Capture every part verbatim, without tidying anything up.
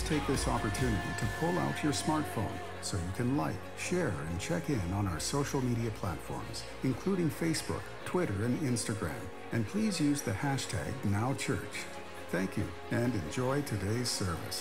take this opportunity to pull out your smartphone so you can like, share, and check in on our social media platforms, including Facebook, Twitter, and Instagram. And please use the hashtag NowChurch. Thank you, and enjoy today's service.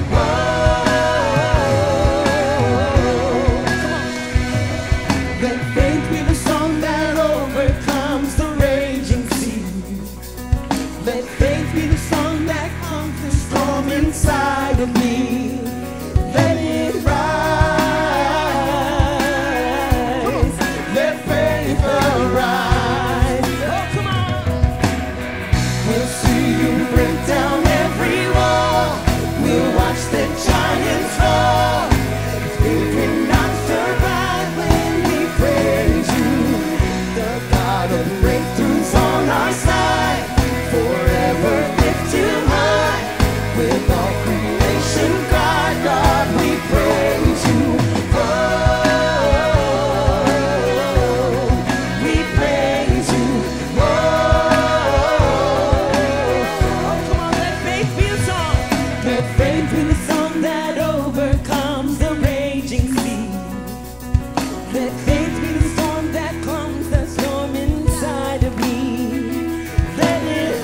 Then faith be the song that overcomes the raging sea. Let faith be the song that calms the storm inside of me. Let it rise. Let faith arise. Oh, come on. We'll see you break down every wall. We'll watch the giants fall. We cannot survive when we praise you. The God of breakthroughs on our side. Forever lift you high. With all creation, God, God, we praise you. Oh, we praise you. Oh, oh, come on, let faith be a song. Let faith be the song that overcomes the raging sea. Let faith be the storm that calms the storm inside of me. Let it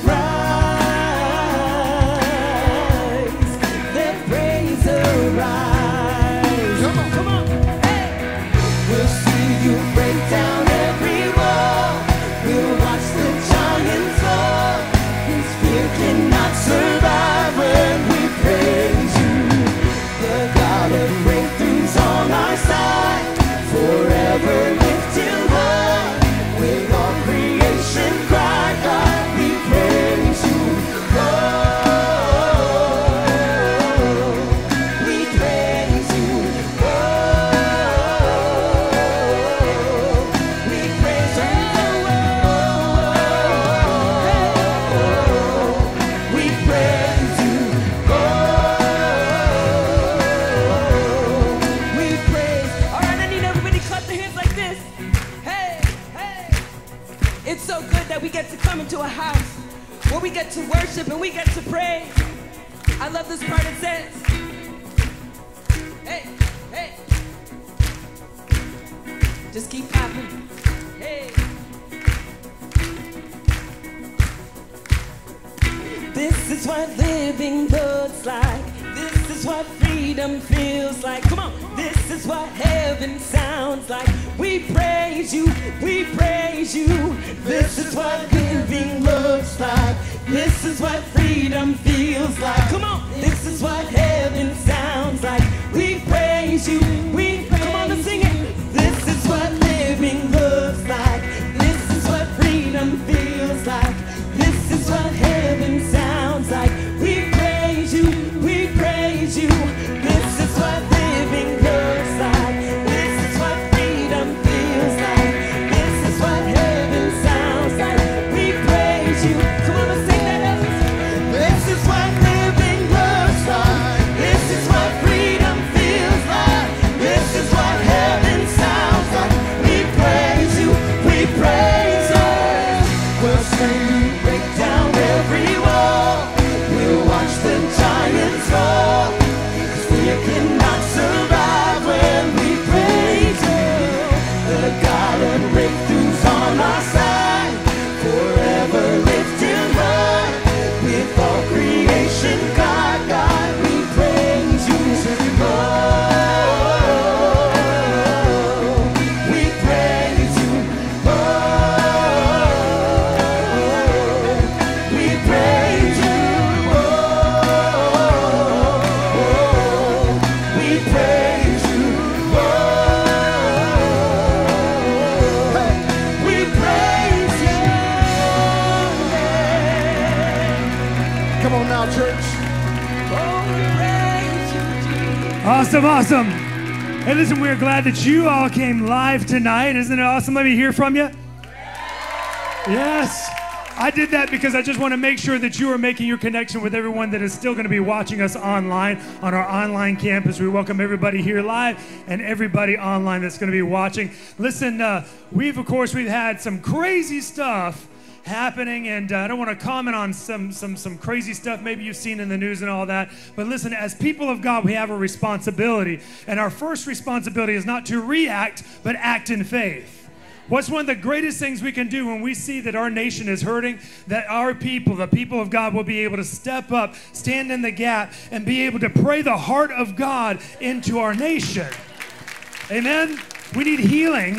rise. Let praise arise. Come on, come on. Hey. We'll see you break down every wall. We'll watch the giants fall. His fear cannot survive when we praise you. The God of breakthroughs on our side. Forever lift him high. With all creation cry, God, we praise you. Oh, we praise you. Oh, we praise you. Oh, we praise you. Oh, we praise. All right, I need everybody to clap their hands like this. Hey, hey. It's so good that we get to come into a house where we get to worship and we get to pray. I love this part. It says, hey, hey. Just keep clapping. Hey. This is what living looks like. This is what freedom feels like. Come on. This is what heaven sounds like. We praise you. We praise you. This is what living looks like. This is what freedom feels like. Come on. This is what heaven sounds like. We praise you. We praise. Come on and sing it. This is what living looks like. This is what freedom feels like. This is what heaven sounds like. We praise you. We praise you. This is what living looks like. This is what freedom feels like. This is what heaven sounds like. We praise you. Come on, let's sing that out. This is what living looks like. This is what freedom feels like. This is what heaven sounds like. We praise you. We praise you. We'll see you break down every wall. We'll watch the giants fall. 'Cause we cannot survive when we praise you. The God of breakthroughs on our side. Forever lift him high. With all creation, God, God, we praise you. Oh, we praise you. Oh, we praise you. Oh, we praise you. Oh, we praise you. Come on now, church. Oh, we praise you, Jesus. Awesome, awesome. Hey, listen, we're glad that you all came live tonight. Isn't it awesome? Let me hear from you. Yes. I did that because I just want to make sure that you are making your connection with everyone that is still going to be watching us online on our online campus. We welcome everybody here live and everybody online that's going to be watching. Listen, uh, we've, of course, we've had some crazy stuff happening, and uh, I don't want to comment on some, some, some crazy stuff maybe you've seen in the news and all that, but listen, as people of God, we have a responsibility, and our first responsibility is not to react, but act in faith. What's one of the greatest things we can do when we see that our nation is hurting? That our people, the people of God, will be able to step up, stand in the gap, and be able to pray the heart of God into our nation. Amen? We need healing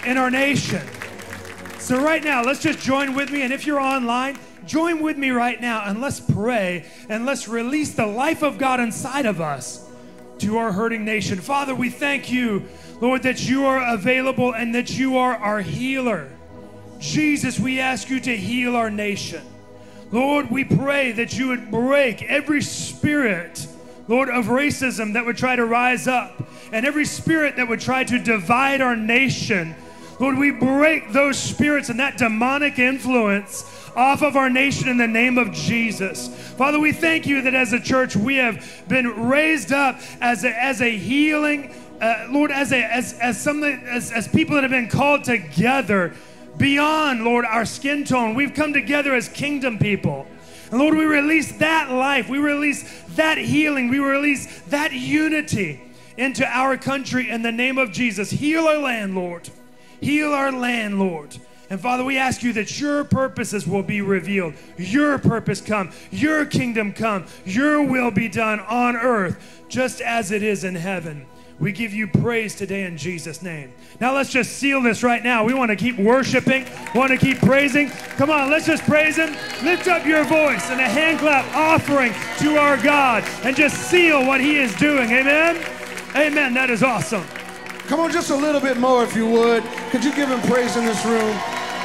in our nation. So right now, let's just join with me. And if you're online, join with me right now and let's pray and let's release the life of God inside of us to our hurting nation. Father, we thank you, Lord, that you are available and that you are our healer. Jesus, we ask you to heal our nation. Lord, we pray that you would break every spirit, Lord, of racism that would try to rise up and every spirit that would try to divide our nation. Lord, we break those spirits and that demonic influence off of our nation in the name of Jesus. Father, we thank you that as a church we have been raised up as a, as a healing, uh, Lord, as a as as something as, as people that have been called together beyond, Lord, our skin tone. We've come together as kingdom people. And Lord, we release that life, we release that healing, we release that unity into our country in the name of Jesus. Heal our land, Lord. Heal our land, Lord. And Father, we ask you that your purposes will be revealed. Your purpose come. Your kingdom come. Your will be done on earth just as it is in heaven. We give you praise today in Jesus' name. Now let's just seal this right now. We want to keep worshiping, want to keep praising. Come on, let's just praise him. Lift up your voice and a hand clap offering to our God and just seal what he is doing. Amen? Amen. That is awesome. Come on, just a little bit more if you would. Could you give him praise in this room?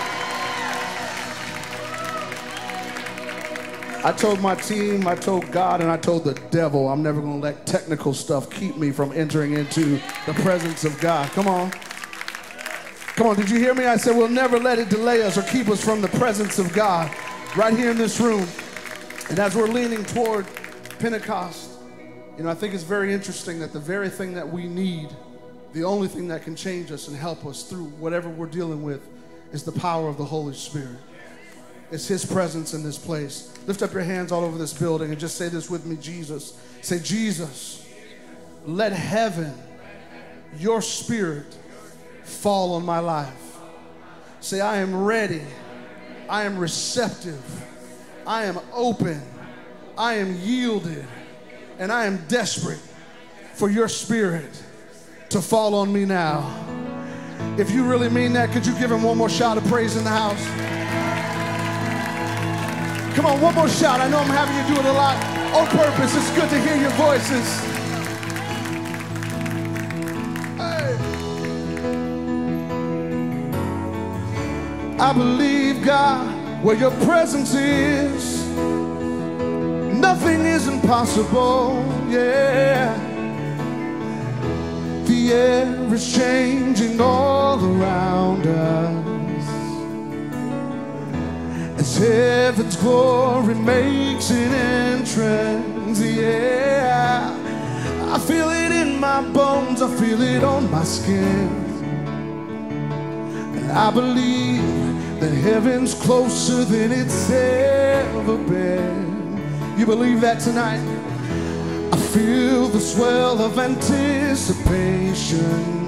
I told my team, I told God, and I told the devil, I'm never going to let technical stuff keep me from entering into the presence of God. Come on. Come on, did you hear me? I said we'll never let it delay us or keep us from the presence of God right here in this room. And as we're leaning toward Pentecost, you know, I think it's very interesting that the very thing that we need, the only thing that can change us and help us through whatever we're dealing with, is the power of the Holy Spirit. It's his presence in this place. Lift up your hands all over this building and just say this with me, Jesus. Say, Jesus, let heaven, your spirit, fall on my life. Say, I am ready. I am receptive. I am open. I am yielded. And I am desperate for your spirit to fall on me now. If you really mean that, could you give him one more shout of praise in the house? Come on, one more shout. I know I'm having you do it a lot on purpose. It's good to hear your voices. Hey. I believe, God, where your presence is, nothing is impossible, yeah. The air is changing all around us as heaven's glory makes an entrance, yeah. I feel it in my bones, I feel it on my skin. And I believe that heaven's closer than it's ever been. You believe that tonight? I feel the swell of anticipation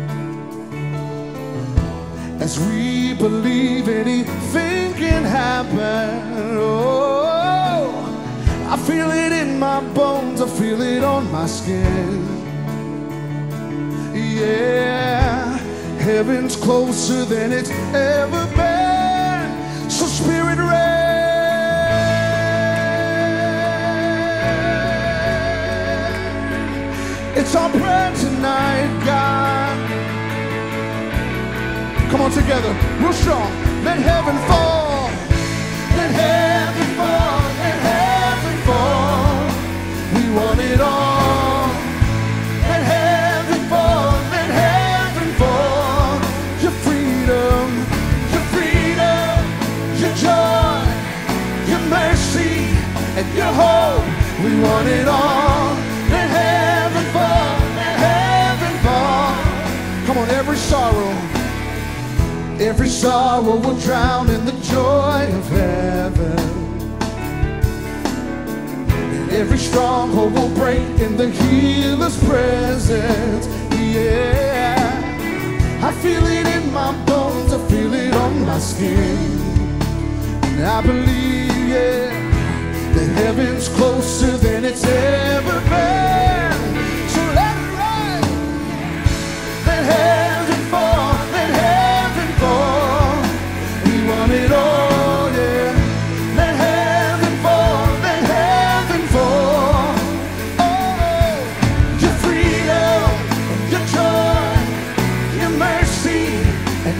as we believe anything can happen. Oh, I feel it in my bones, I feel it on my skin. Yeah, heaven's closer than it's ever been. So Spirit, reign. It's our prayer tonight, God. Come on, together, real strong. Let heaven fall. Let heaven fall. Let heaven fall. We want it all. Let heaven fall. Let heaven fall. Your freedom, your freedom, your joy, your mercy, and your hope. We want it all. Let heaven fall. Let heaven fall. Come on, every sorrow. Every sorrow will drown in the joy of heaven. And every stronghold will break in the healer's presence. Yeah, I feel it in my bones, I feel it on my skin. And I believe, yeah, that heaven's closer than it's ever been. So let it rain. Let heaven fall, let heaven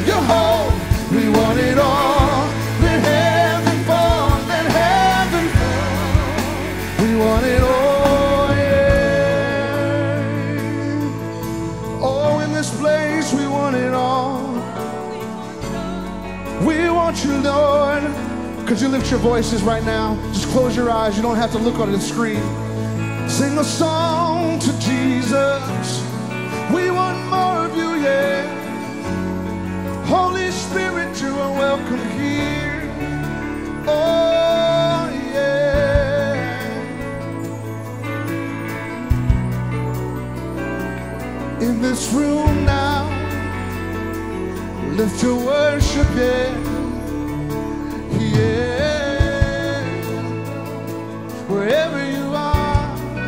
your home. We want it all. Let heaven fall, let heaven fall. We want it all, yeah. Oh, in this place we want it all. We want you, Lord. Could you lift your voices right now? Just close your eyes. You don't have to look on the screen. Sing a song to Jesus. We want more of you, yeah. Holy Spirit, you are welcome here. Oh, yeah. In this room now, lift your worship, yeah. Yeah. Wherever you are,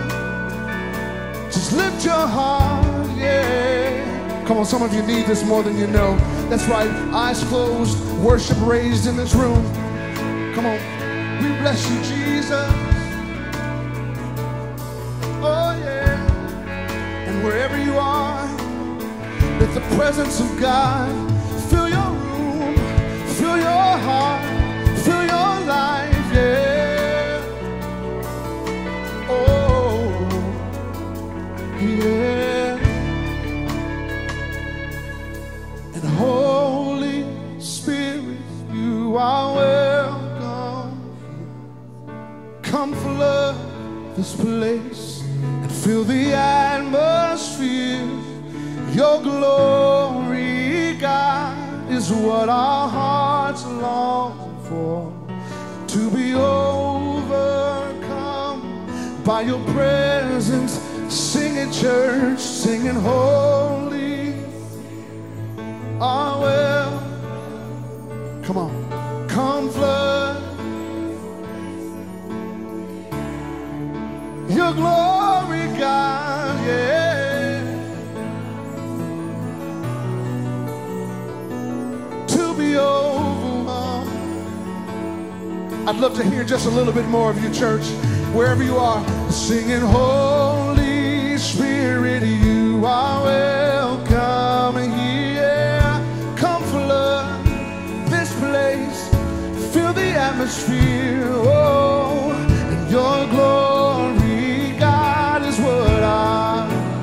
just lift your heart, yeah. Come on, some of you need this more than you know. That's right, eyes closed, worship raised in this room. Come on, we bless you, Jesus. Oh yeah. And wherever you are, let the presence of God fill your room, fill your heart, fill your life, yeah. Oh, yeah. And Holy Spirit, you are welcome. Come flood this place and fill the atmosphere. Your glory, God, is what our hearts long for. To be overcome by your presence. Sing it, church, singing holy are well. Come on, come flood your glory, God, yeah. To be overwhelmed. I'd love to hear just a little bit more of you, church, wherever you are, singing Holy Spirit, you are welcome here. Come flood this place, fill the atmosphere, oh, and your glory, God, is what I.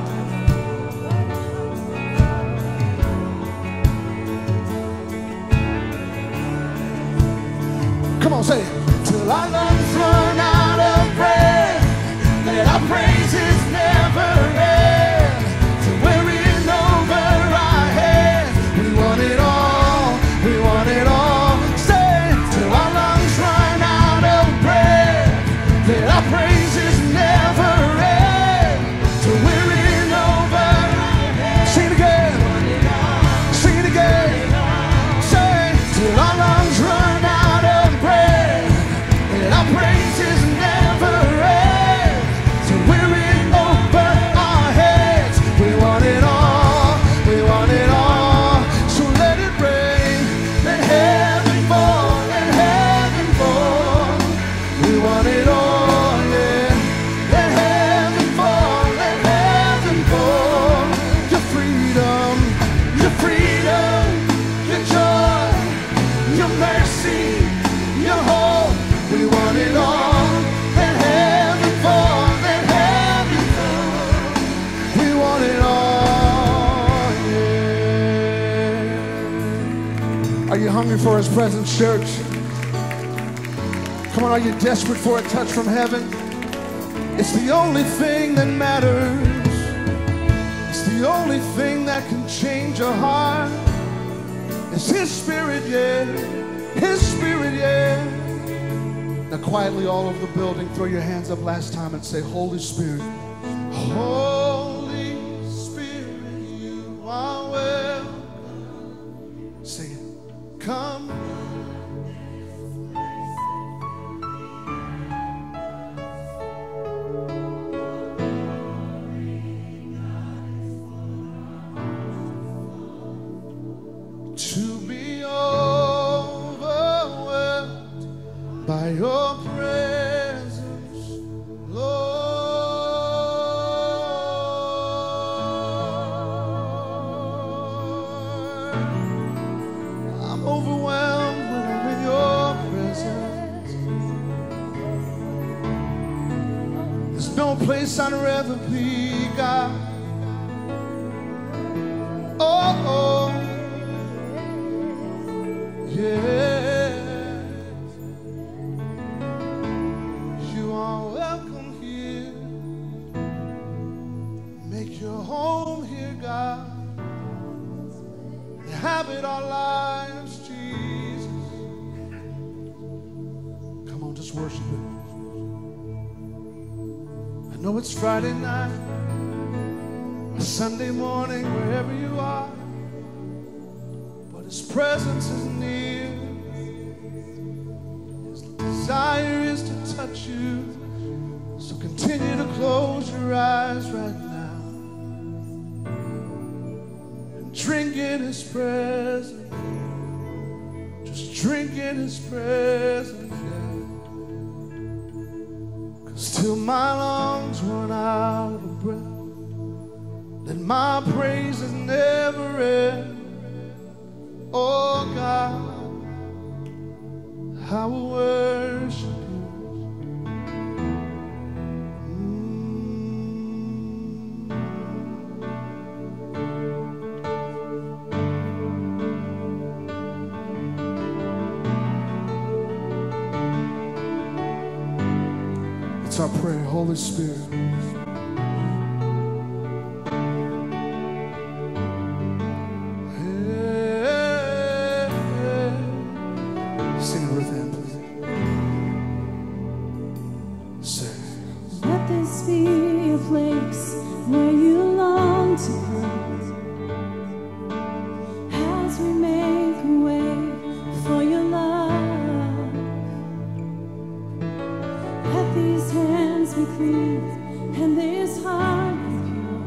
Come on, say it. Till our lungs run out of breath, let our praises never end. Till we're in over our heads, we want it all, we want it all. Say it. Till our lungs run out of breath, let our praises never end. Till we're in over our heads. Sing it again. Sing it again. Say it. Till our lungs run out of breath, let our praises never end. Till we're in over our heads. We want it all, we want it all. So let it rain, let heaven fall, let heaven fall. We want it all, yeah. Let heaven fall, let heaven fall. Your freedom, your freedom, your joy, your mercy, your hope. We want it all. Let heaven fall, let heaven fall. We want it all, yeah. Are you hungry for his presence, church? Come on, are you desperate for a touch from heaven? It's the only thing that matters. It's the only thing that can change your heart. It's his spirit, yeah. His spirit, yeah. Now quietly all over the building, throw your hands up last time and say, Holy Spirit. Holy Spirit, you are welcome. Sing it. Come. To be overwhelmed by your presence, Lord. no place I'd rather be, God. Oh, oh, yeah. You are welcome here. Make your home here, God. Inhabit our lives, Jesus. Come on, just worship Him. I know it's Friday night or Sunday morning, wherever you are, but His presence is near. His desire is to touch you, so continue to close your eyes right now and drink in His presence. Just drink in His presence, yeah. 'Cause till my lungs run out of breath, let my praises never end. Oh God, I will worship You. It's our prayer, Holy Spirit. Sing it with him, please. Sing. Let this be a place where you long to grow. As we make a way for your love, let these hands be clean and this heart be pure.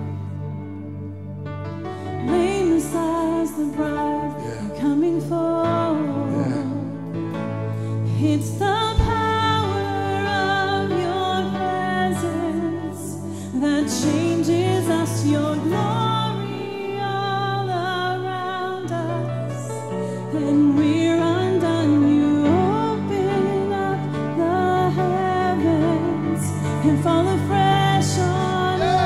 Blameless as the bride Yeah. coming forward. Yeah. It's the power of your presence that changes us, your glory all around us. And we're undone, you open up the heavens and fall afresh on us.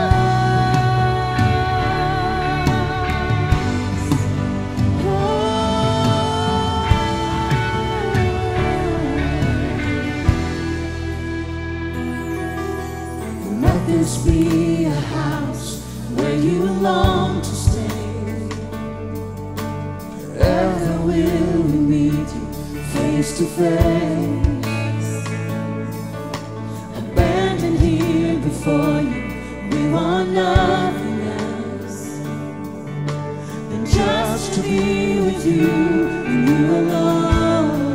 Let this be a house where you long to stay. Ever will we meet you face to face. Abandoned here before you, we want nothing else than just to be with you and you alone.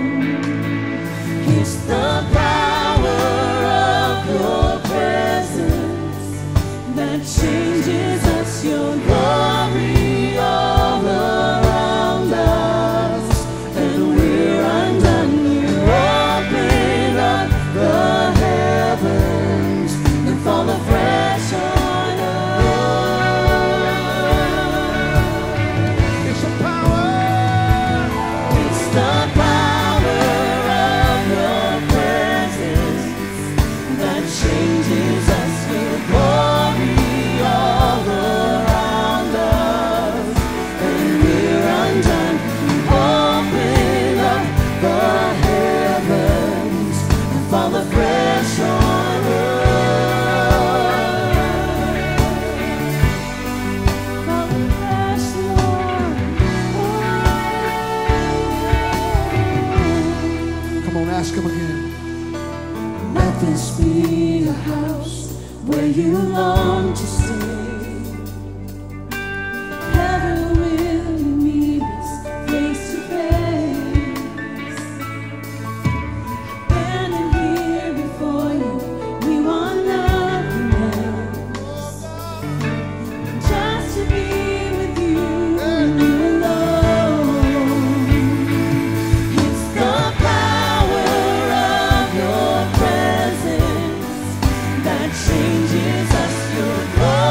It's the power of your presence that changes us, your glory all around us. And we're undone, you open up the heavens and fall afresh on us. It's the power. It's the power of your presence that changes us, your glory all around us. And we're undone, you open up the heavens and fall afresh on us. Fall afresh, Lord. Come on, ask him again. Let this be a house where you long to stay. Heaven will you meet us face to face. Abandoned here before you, we want nothing else. Just to be with you and you alone. It's the power of your presence that changes us, your glory.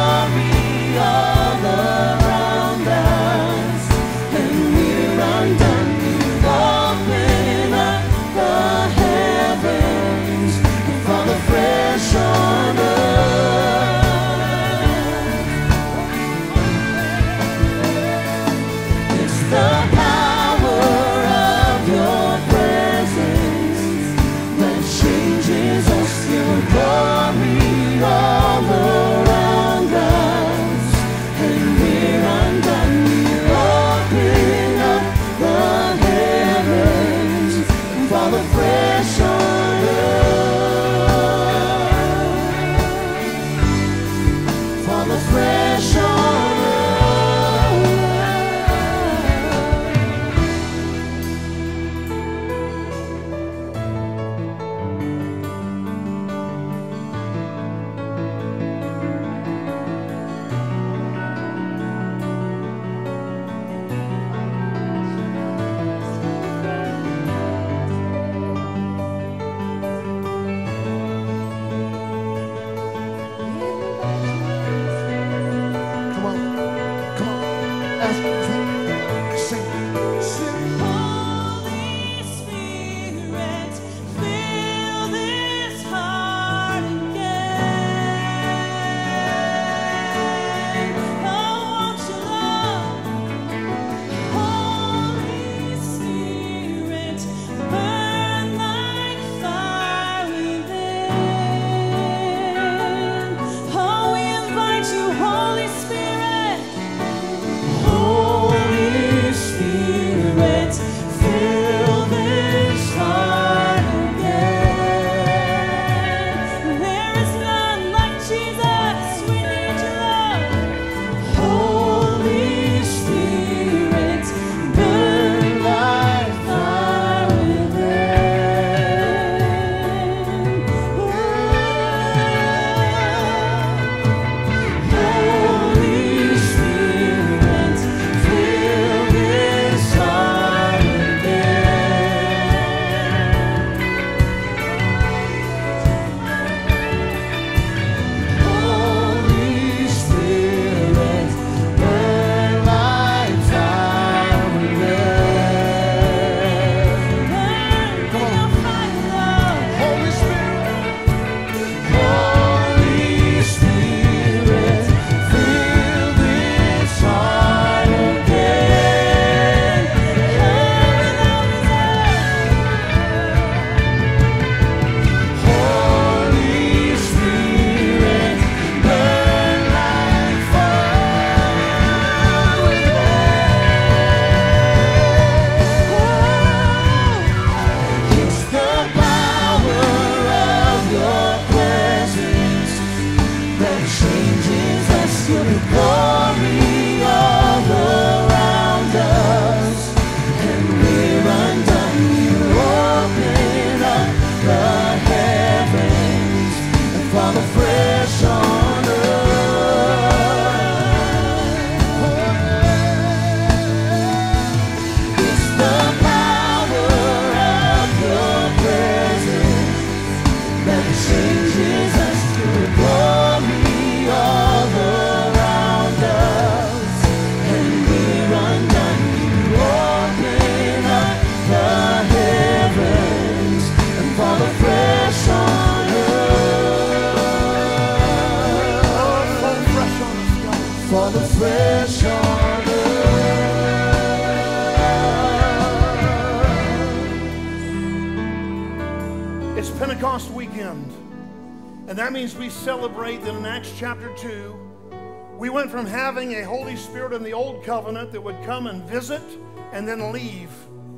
Pentecost weekend. And that means we celebrate that in Acts chapter two, we went from having a Holy Spirit in the old covenant that would come and visit and then leave,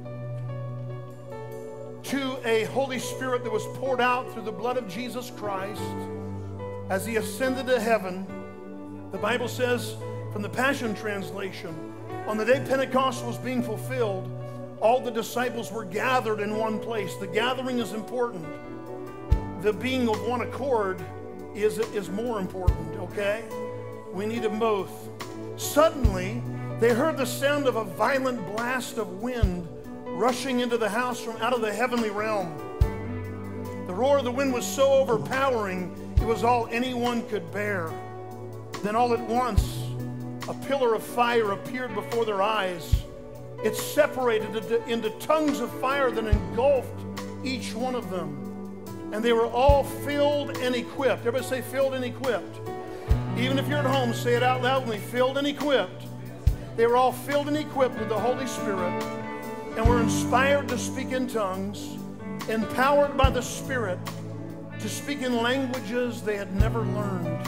to a Holy Spirit that was poured out through the blood of Jesus Christ as he ascended to heaven. The Bible says from the Passion Translation, on the day Pentecost was being fulfilled, all the disciples were gathered in one place. The gathering is important. The being of one accord is, is more important, okay? We need them both. Suddenly, they heard the sound of a violent blast of wind rushing into the house from out of the heavenly realm. The roar of the wind was so overpowering, it was all anyone could bear. Then all at once, a pillar of fire appeared before their eyes. It separated into tongues of fire that engulfed each one of them. And they were all filled and equipped. Everybody say filled and equipped. Even if you're at home, say it out loud with me, filled and equipped. They were all filled and equipped with the Holy Spirit and were inspired to speak in tongues, empowered by the Spirit to speak in languages they had never learned.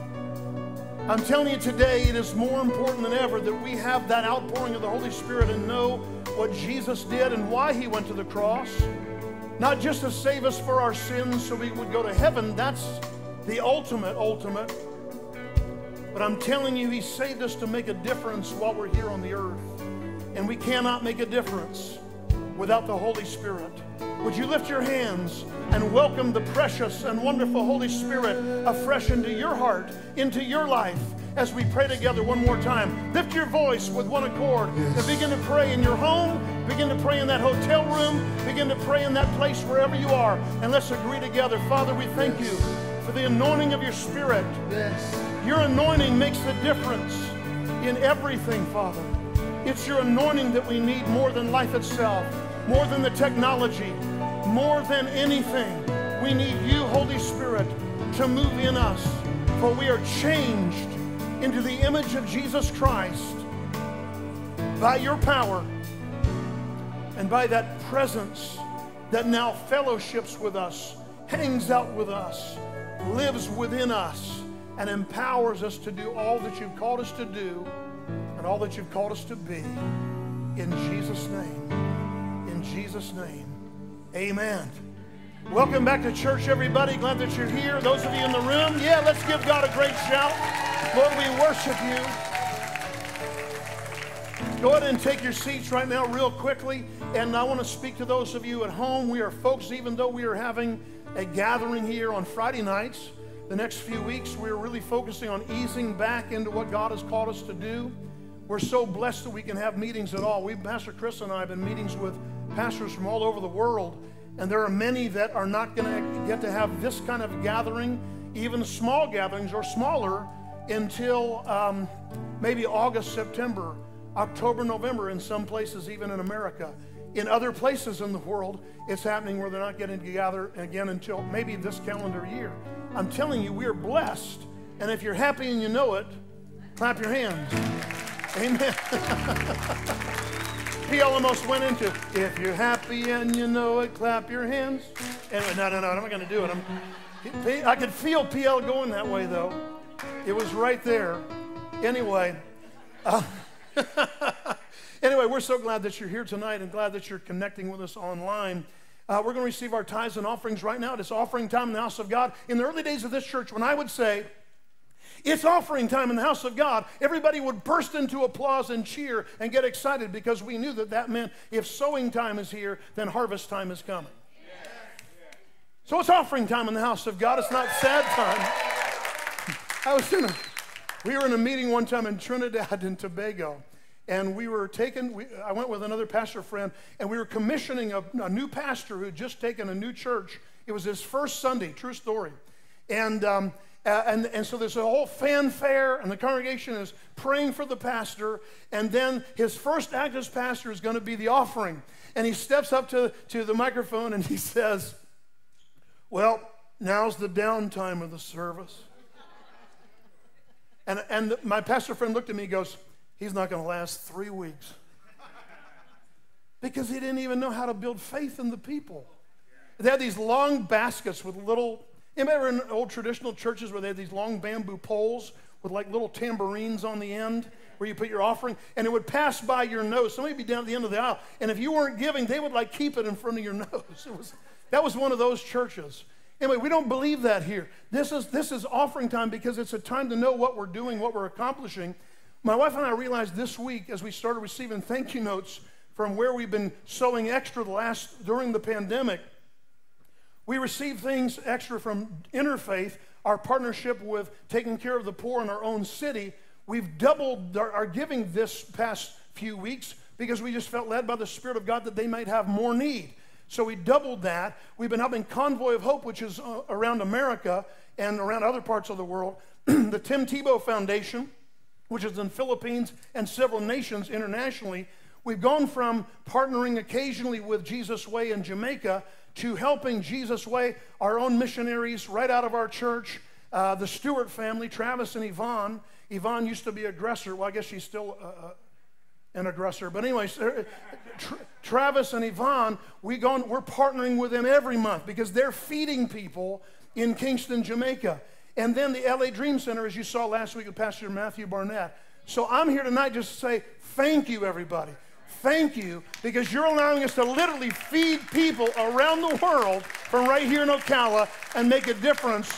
I'm telling you today, it is more important than ever that we have that outpouring of the Holy Spirit and know what Jesus did and why he went to the cross. Not just to save us for our sins so we would go to heaven. That's the ultimate, ultimate. But I'm telling you, he saved us to make a difference while we're here on the earth. And we cannot make a difference without the Holy Spirit. Would you lift your hands and welcome the precious and wonderful Holy Spirit afresh into your heart, into your life, as we pray together one more time. Lift your voice with one accord and begin to pray in your home, begin to pray in that hotel room, begin to pray in that place wherever you are, and let's agree together. Father, we thank you for the anointing of your Spirit. Your anointing makes the difference in everything, Father. It's your anointing that we need more than life itself, more than the technology, more than anything. We need you, Holy Spirit, to move in us, for we are changed into the image of Jesus Christ by your power and by that presence that now fellowships with us, hangs out with us, lives within us, and empowers us to do all that you've called us to do and all that you've called us to be. In Jesus' name, in Jesus' name, amen. Welcome back to church, everybody. Glad that you're here. Those of you in the room, yeah, let's give God a great shout. Lord, we worship you. Go ahead and take your seats right now real quickly. And I want to speak to those of you at home. We are folks, even though we are having a gathering here on Friday nights, the next few weeks, we're really focusing on easing back into what God has called us to do. We're so blessed that we can have meetings at all. We, Pastor Chris and I have been meetings with pastors from all over the world. And there are many that are not going to get to have this kind of gathering, even small gatherings or smaller, until um, maybe August, September, October, November, in some places, even in America. In other places in the world, it's happening where they're not getting together again until maybe this calendar year. I'm telling you, we are blessed. And if you're happy and you know it, clap your hands. Amen. He almost went into, if you're happy and you know it, clap your hands. Anyway, no, no, no, I'm not going to do it. I'm, I could feel P L going that way, though. It was right there. Anyway, uh, anyway, we're so glad that you're here tonight and glad that you're connecting with us online. Uh, we're going to receive our tithes and offerings right now. It's offering time in the house of God. In the early days of this church, when I would say, it's offering time in the house of God, everybody would burst into applause and cheer and get excited because we knew that that meant if sowing time is here, then harvest time is coming. So it's offering time in the house of God. It's not sad time. I was in a, we were in a meeting one time in Trinidad and Tobago, and we were taking, we, I went with another pastor friend, and we were commissioning a, a new pastor who had just taken a new church. It was his first Sunday, true story. And um, Uh, and, and so there's a whole fanfare, and the congregation is praying for the pastor, and then his first act as pastor is going to be the offering. And he steps up to, to the microphone and he says, well, now's the downtime of the service. And, and the, my pastor friend looked at me and goes, he's not going to last three weeks. Because he didn't even know how to build faith in the people. They had these long baskets with little, anybody ever in old traditional churches where they had these long bamboo poles with like little tambourines on the end where you put your offering, and it would pass by your nose. Somebody would be down at the end of the aisle, and if you weren't giving, they would like keep it in front of your nose. It was, that was one of those churches. Anyway, we don't believe that here. This is, this is offering time because it's a time to know what we're doing, what we're accomplishing. My wife and I realized this week as we started receiving thank you notes from where we've been sowing extra the last, during the pandemic, we received things extra from Interfaith, our partnership with taking care of the poor in our own city. We've doubled our, our giving this past few weeks because we just felt led by the Spirit of God that they might have more need. So we doubled that. We've been helping Convoy of Hope, which is uh, around America and around other parts of the world. The Tim Tebow Foundation, which is in Philippines and several nations internationally. We've gone from partnering occasionally with Jesus Way in Jamaica to helping Jesus Way, our own missionaries right out of our church, uh, the Stewart family, Travis and Yvonne. Yvonne used to be an aggressor. Well, I guess she's still uh, an aggressor. But anyways, Tra Travis and Yvonne, we gone, we're partnering with them every month because they're feeding people in Kingston, Jamaica. And then the L A Dream Center, as you saw last week with Pastor Matthew Barnett. So I'm here tonight just to say thank you, everybody. Thank you, because you're allowing us to literally feed people around the world from right here in Ocala and make a difference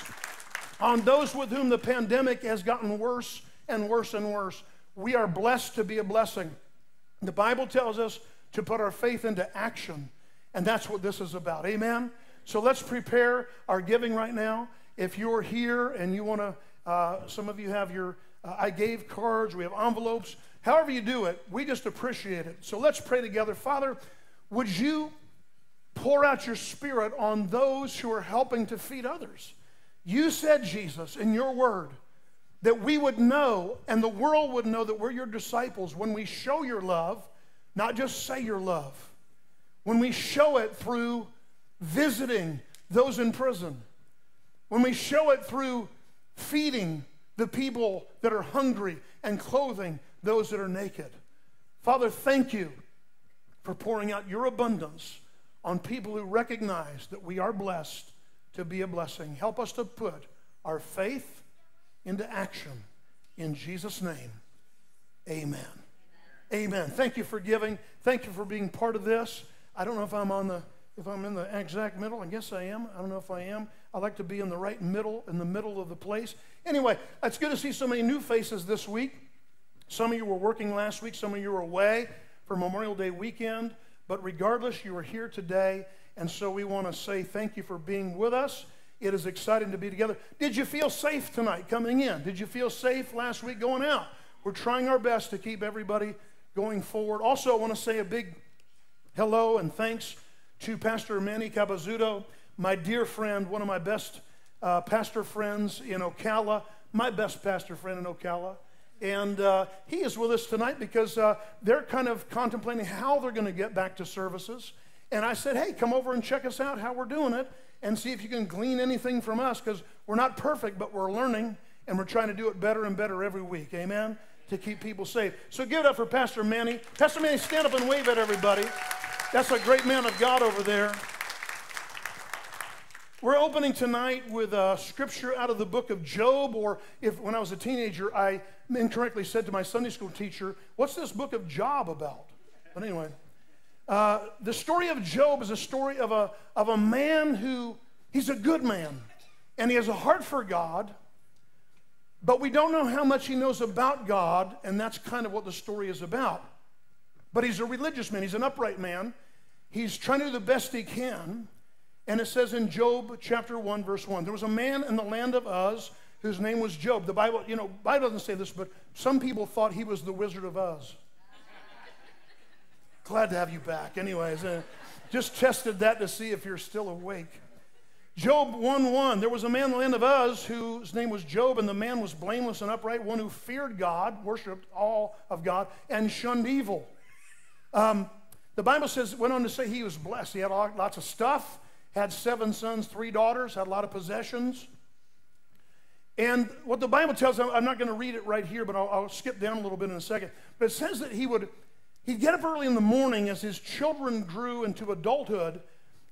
on those with whom the pandemic has gotten worse and worse and worse. We are blessed to be a blessing. The Bible tells us to put our faith into action, and that's what this is about. Amen? So let's prepare our giving right now. If you're here and you want to, uh, some of you have your uh, I gave cards, we have envelopes. However you do it, we just appreciate it. So let's pray together. Father, would you pour out your Spirit on those who are helping to feed others? You said, Jesus, in your word, that we would know and the world would know that we're your disciples when we show your love, not just say your love. When we show it through visiting those in prison. When we show it through feeding the people that are hungry and clothing those that are naked. Father, thank you for pouring out your abundance on people who recognize that we are blessed to be a blessing. Help us to put our faith into action. In Jesus' name, amen. Amen. Thank you for giving. Thank you for being part of this. I don't know if I'm on the, if I'm in the exact middle. I guess I am. I don't know if I am. I like to be in the right middle, in the middle of the place. Anyway, it's good to see so many new faces this week. Some of you were working last week. Some of you were away for Memorial Day weekend. But regardless, you are here today. And so we want to say thank you for being with us. It is exciting to be together. Did you feel safe tonight coming in? Did you feel safe last week going out? We're trying our best to keep everybody going forward. Also, I want to say a big hello and thanks to Pastor Manny Capozzuto, my dear friend, one of my best uh, pastor friends in Ocala, my best pastor friend in Ocala. And uh, he is with us tonight because uh, they're kind of contemplating how they're going to get back to services. And I said, hey, come over and check us out, how we're doing it, and see if you can glean anything from us, because we're not perfect, but we're learning, and we're trying to do it better and better every week, amen, to keep people safe. So give it up for Pastor Manny. Pastor Manny, stand up and wave at everybody. That's a great man of God over there. We're opening tonight with a scripture out of the book of Job, or if when I was a teenager, I incorrectly said to my Sunday school teacher, what's this book of Job about? But anyway, uh, the story of Job is a story of a, of a man who, he's a good man, and he has a heart for God, but we don't know how much he knows about God, and that's kind of what the story is about. But he's a religious man. He's an upright man. He's trying to do the best he can. And it says in Job chapter one, verse one, there was a man in the land of Uz whose name was Job. The Bible, you know, Bible doesn't say this, but some people thought he was the Wizard of Uz. Glad to have you back. Anyways, uh, just tested that to see if you're still awake. Job one one, there was a man in the land of Uz whose name was Job, and the man was blameless and upright, one who feared God, worshiped all of God, and shunned evil. Um, the Bible says, went on to say he was blessed. He had lots of stuff, had seven sons, three daughters, had a lot of possessions. And what the Bible tells us, I'm not going to read it right here, but I'll, I'll skip down a little bit in a second. But it says that he would, he'd get up early in the morning as his children grew into adulthood,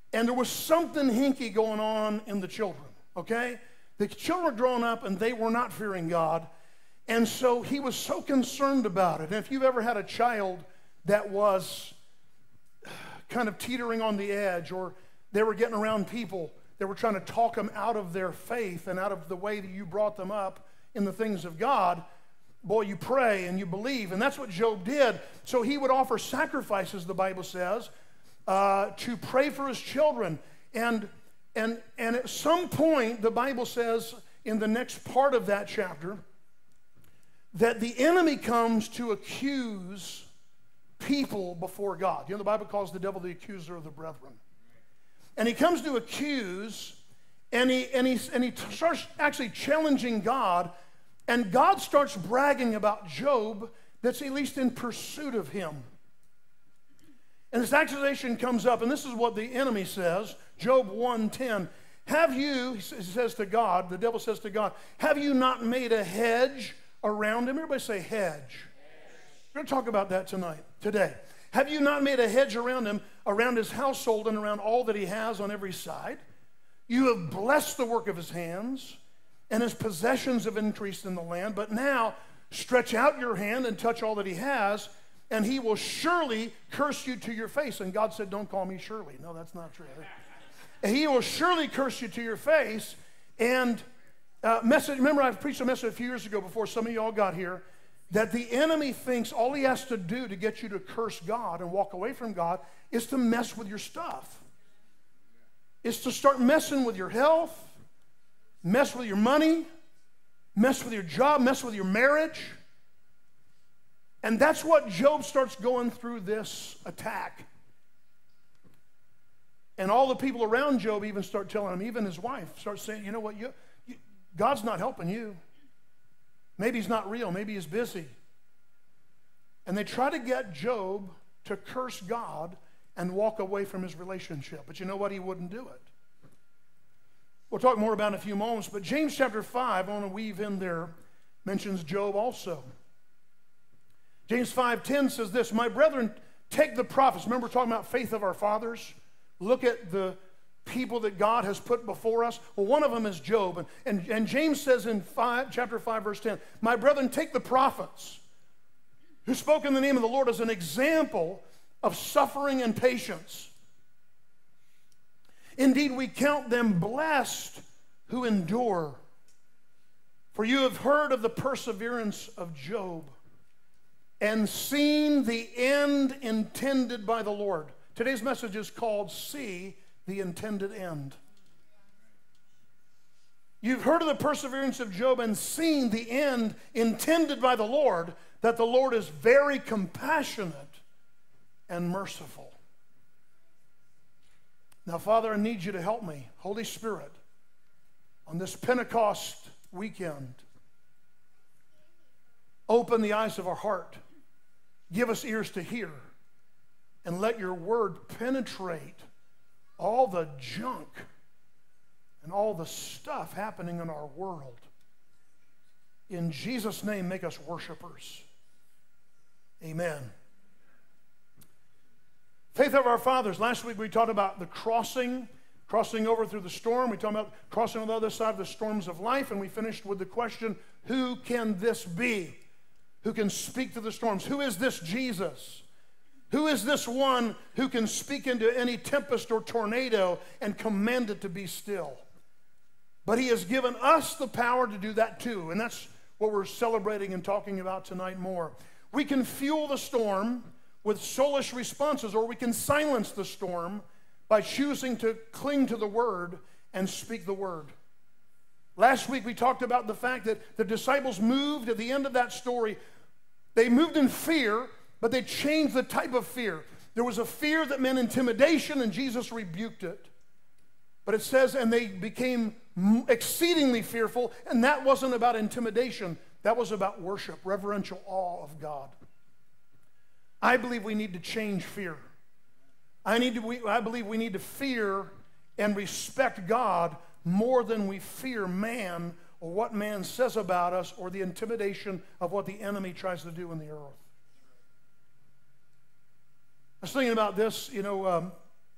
And there was something hinky going on in the children, okay? The children were growing up and they were not fearing God. And so he was so concerned about it. And if you've ever had a child that was kind of teetering on the edge, or they were getting around people that were trying to talk them out of their faith and out of the way that you brought them up in the things of God, boy, you pray and you believe. And that's what Job did. So he would offer sacrifices, the Bible says, uh, to pray for his children. And, and, and at some point, the Bible says in the next part of that chapter, that the enemy comes to accuse people before God. You know, the Bible calls the devil the accuser of the brethren. And he comes to accuse, and he, and he, and he starts actually challenging God, and God starts bragging about Job that's at least in pursuit of him. And this accusation comes up, and this is what the enemy says, Job one ten. Have you, he says to God, the devil says to God, have you not made a hedge around him? Everybody say hedge. We're going to talk about that tonight, today. Have you not made a hedge around him, around his household and around all that he has on every side? You have blessed the work of his hands, and his possessions have increased in the land. But now stretch out your hand and touch all that he has, and he will surely curse you to your face. And God said, don't call me Shirley. No, that's not true. He will surely curse you to your face. And uh, message, remember I preached a message a few years ago before some of y'all got here, that the enemy thinks all he has to do to get you to curse God and walk away from God is to mess with your stuff. Is to start messing with your health, mess with your money, mess with your job, mess with your marriage. And that's what Job starts going through this attack. And all the people around Job even start telling him, even his wife, starts saying, you know what, you, you, God's not helping you. Maybe he's not real. Maybe he's busy. And they try to get Job to curse God and walk away from his relationship. But you know what? He wouldn't do it. We'll talk more about it in a few moments. But James chapter five, I want to weave in there, mentions Job also. James five ten says this, my brethren, take the prophets. Remember we're talking about faith of our fathers? Look at the people that God has put before us. Well, one of them is Job. And, and, and James says in five, chapter five, verse ten, my brethren, take the prophets who spoke in the name of the Lord as an example of suffering and patience. Indeed, we count them blessed who endure. For you have heard of the perseverance of Job and seen the end intended by the Lord. Today's message is called See the Intended End. You've heard of the perseverance of Job and seen the end intended by the Lord, that the Lord is very compassionate and merciful. Now, Father, I need you to help me. Holy Spirit, on this Pentecost weekend, open the eyes of our heart. Give us ears to hear. And let your word penetrate all the junk and all the stuff happening in our world. In Jesus' name, make us worshipers. Amen. Faith of our fathers. Last week we talked about the crossing, crossing over through the storm. We talked about crossing on the other side of the storms of life, and we finished with the question, who can this be? Who can speak to the storms? Who is this Jesus? Who is this one who can speak into any tempest or tornado and command it to be still? But he has given us the power to do that too, and that's what we're celebrating and talking about tonight more. We can fuel the storm with soulish responses, or we can silence the storm by choosing to cling to the word and speak the word. Last week we talked about the fact that the disciples moved at the end of that story. They moved in fear, but they changed the type of fear. There was a fear that meant intimidation, and Jesus rebuked it. But it says, and they became exceedingly fearful, and that wasn't about intimidation. That was about worship, reverential awe of God. I believe we need to change fear. I, need to, we, I believe we need to fear and respect God more than we fear man or what man says about us or the intimidation of what the enemy tries to do in the earth. I was thinking about this, you know, um,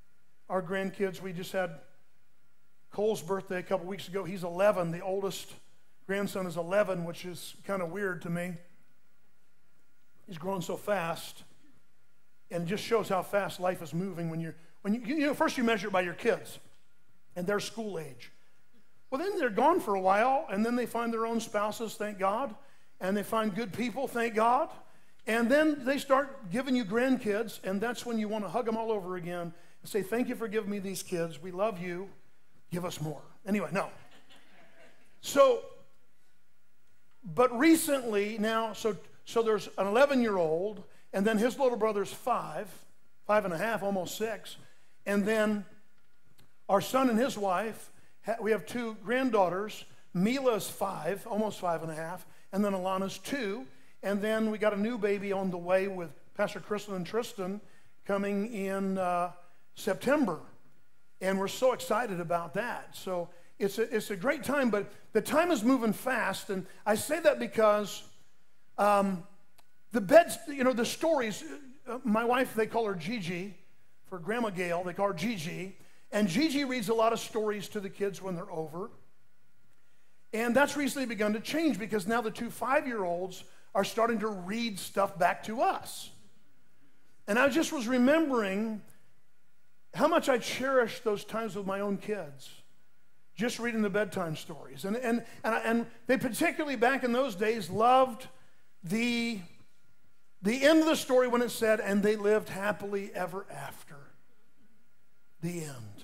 our grandkids. We just had Cole's birthday a couple weeks ago. He's eleven. The oldest grandson is eleven, which is kind of weird to me. He's growing so fast. And it just shows how fast life is moving when you're, when you, you know, first you measure it by your kids and their school age. Well, then they're gone for a while, and then they find their own spouses, thank God, and they find good people, thank God, and then they start giving you grandkids, and that's when you want to hug them all over again and say, thank you for giving me these kids. We love you. Give us more. Anyway, no. So, but recently now, so, so there's an eleven-year-old, and then his little brother's five, five and a half, almost six. And then our son and his wife, we have two granddaughters. Mila's five, almost five and a half. And then Alana's two. And then we got a new baby on the way with Pastor Kristen and Tristan coming in uh, September. And we're so excited about that. So it's a, it's a great time, but the time is moving fast. And I say that because um, the beds, you know, the stories, uh, my wife, they call her Gigi. For Grandma Gail, they call her Gigi. And Gigi reads a lot of stories to the kids when they're over. And that's recently begun to change because now the two five-year-olds are starting to read stuff back to us. And I just was remembering how much I cherished those times with my own kids, just reading the bedtime stories. And, and, and, and they particularly back in those days loved the... The end of the story when it said, and they lived happily ever after. The end.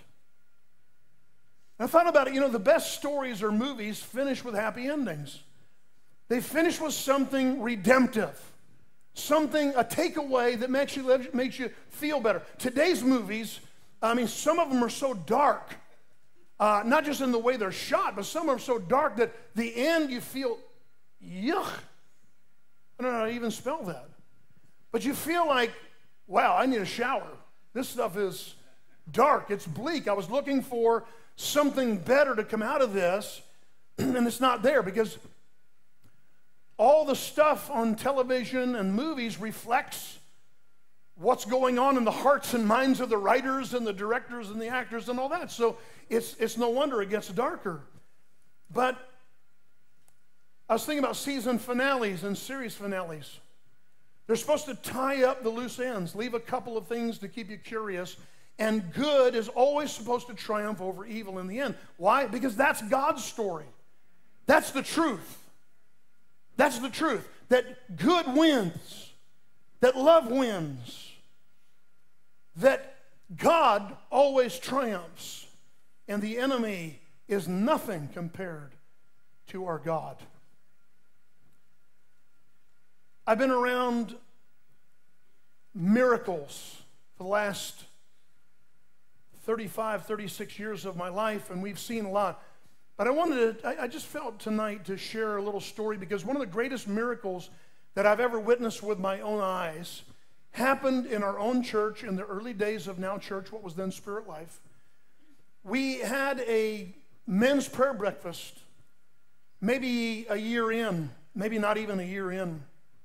I thought about it, you know, the best stories or movies finish with happy endings. They finish with something redemptive, something, a takeaway that makes you, makes you feel better. Today's movies, I mean, some of them are so dark, uh, not just in the way they're shot, but some are so dark that the end you feel, yuck. I don't know how to even spell that. But you feel like, wow, I need a shower. This stuff is dark. It's bleak. I was looking for something better to come out of this, and it's not there because all the stuff on television and movies reflects what's going on in the hearts and minds of the writers and the directors and the actors and all that. So it's, it's no wonder it gets darker. But I was thinking about season finales and series finales. They're supposed to tie up the loose ends, leave a couple of things to keep you curious, and good is always supposed to triumph over evil in the end. Why? Because that's God's story. That's the truth. That's the truth, that good wins, that love wins, that God always triumphs, and the enemy is nothing compared to our God. I've been around miracles for the last thirty-five, thirty-six years of my life, and we've seen a lot. But I wanted to, I, I just felt tonight to share a little story because one of the greatest miracles that I've ever witnessed with my own eyes happened in our own church in the early days of Now Church, what was then Spirit Life. We had a men's prayer breakfast, maybe a year in, maybe not even a year in.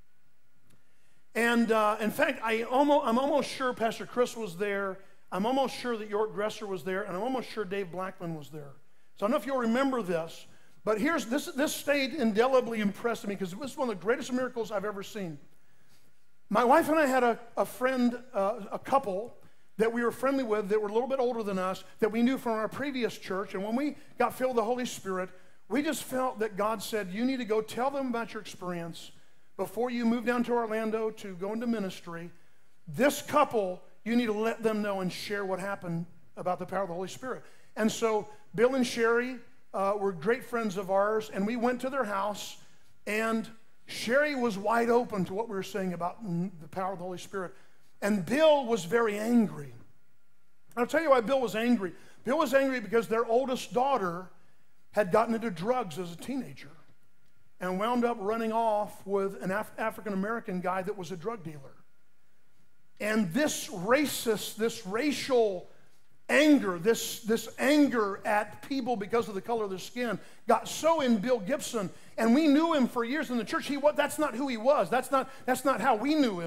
And uh, in fact, I almost, I'm almost sure Pastor Chris was there. I'm almost sure that York Gresser was there, and I'm almost sure Dave Blackman was there. So I don't know if you'll remember this, but here's this. This stayed indelibly impressed me because this is one of the greatest miracles I've ever seen. My wife and I had a, a friend, uh, a couple that we were friendly with that were a little bit older than us that we knew from our previous church. And when we got filled with the Holy Spirit, we just felt that God said, you need to go tell them about your experience before you move down to Orlando to go into ministry. This couple, you need to let them know and share what happened about the power of the Holy Spirit. And so Bill and Sherry uh, were great friends of ours, and we went to their house, and Sherry was wide open to what we were saying about the power of the Holy Spirit. And Bill was very angry. I'll tell you why Bill was angry. Bill was angry because their oldest daughter had gotten into drugs as a teenager and wound up running off with an Af- African-American guy that was a drug dealer. And this racist, this racial anger, this, this anger at people because of the color of their skin got so in Bill Gibson, and we knew him for years in the church. He, that's not who he was. That's not, that's not how we knew him.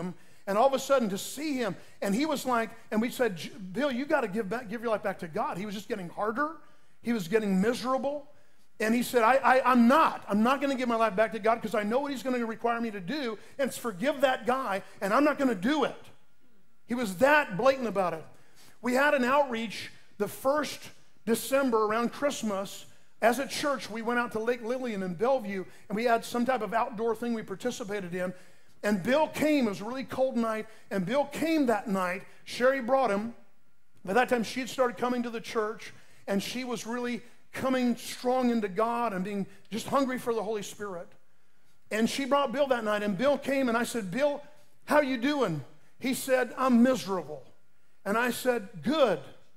And all of a sudden to see him, and he was like, and we said, Bill, you got to give back, give your life back to God. He was just getting harder. He was getting miserable. And he said, I, I, I'm not. I'm not going to give my life back to God because I know what he's going to require me to do, and it's forgive that guy, and I'm not going to do it. He was that blatant about it. We had an outreach the first December around Christmas. As a church, we went out to Lake Lillian in Bellevue, and we had some type of outdoor thing we participated in. And Bill came. It was a really cold night, and Bill came that night. Sherry brought him. By that time, she had started coming to the church, and she was really coming strong into God and being just hungry for the Holy Spirit. And she brought Bill that night, and Bill came, and I said, Bill, how you doing? He said, I'm miserable. And I said, good.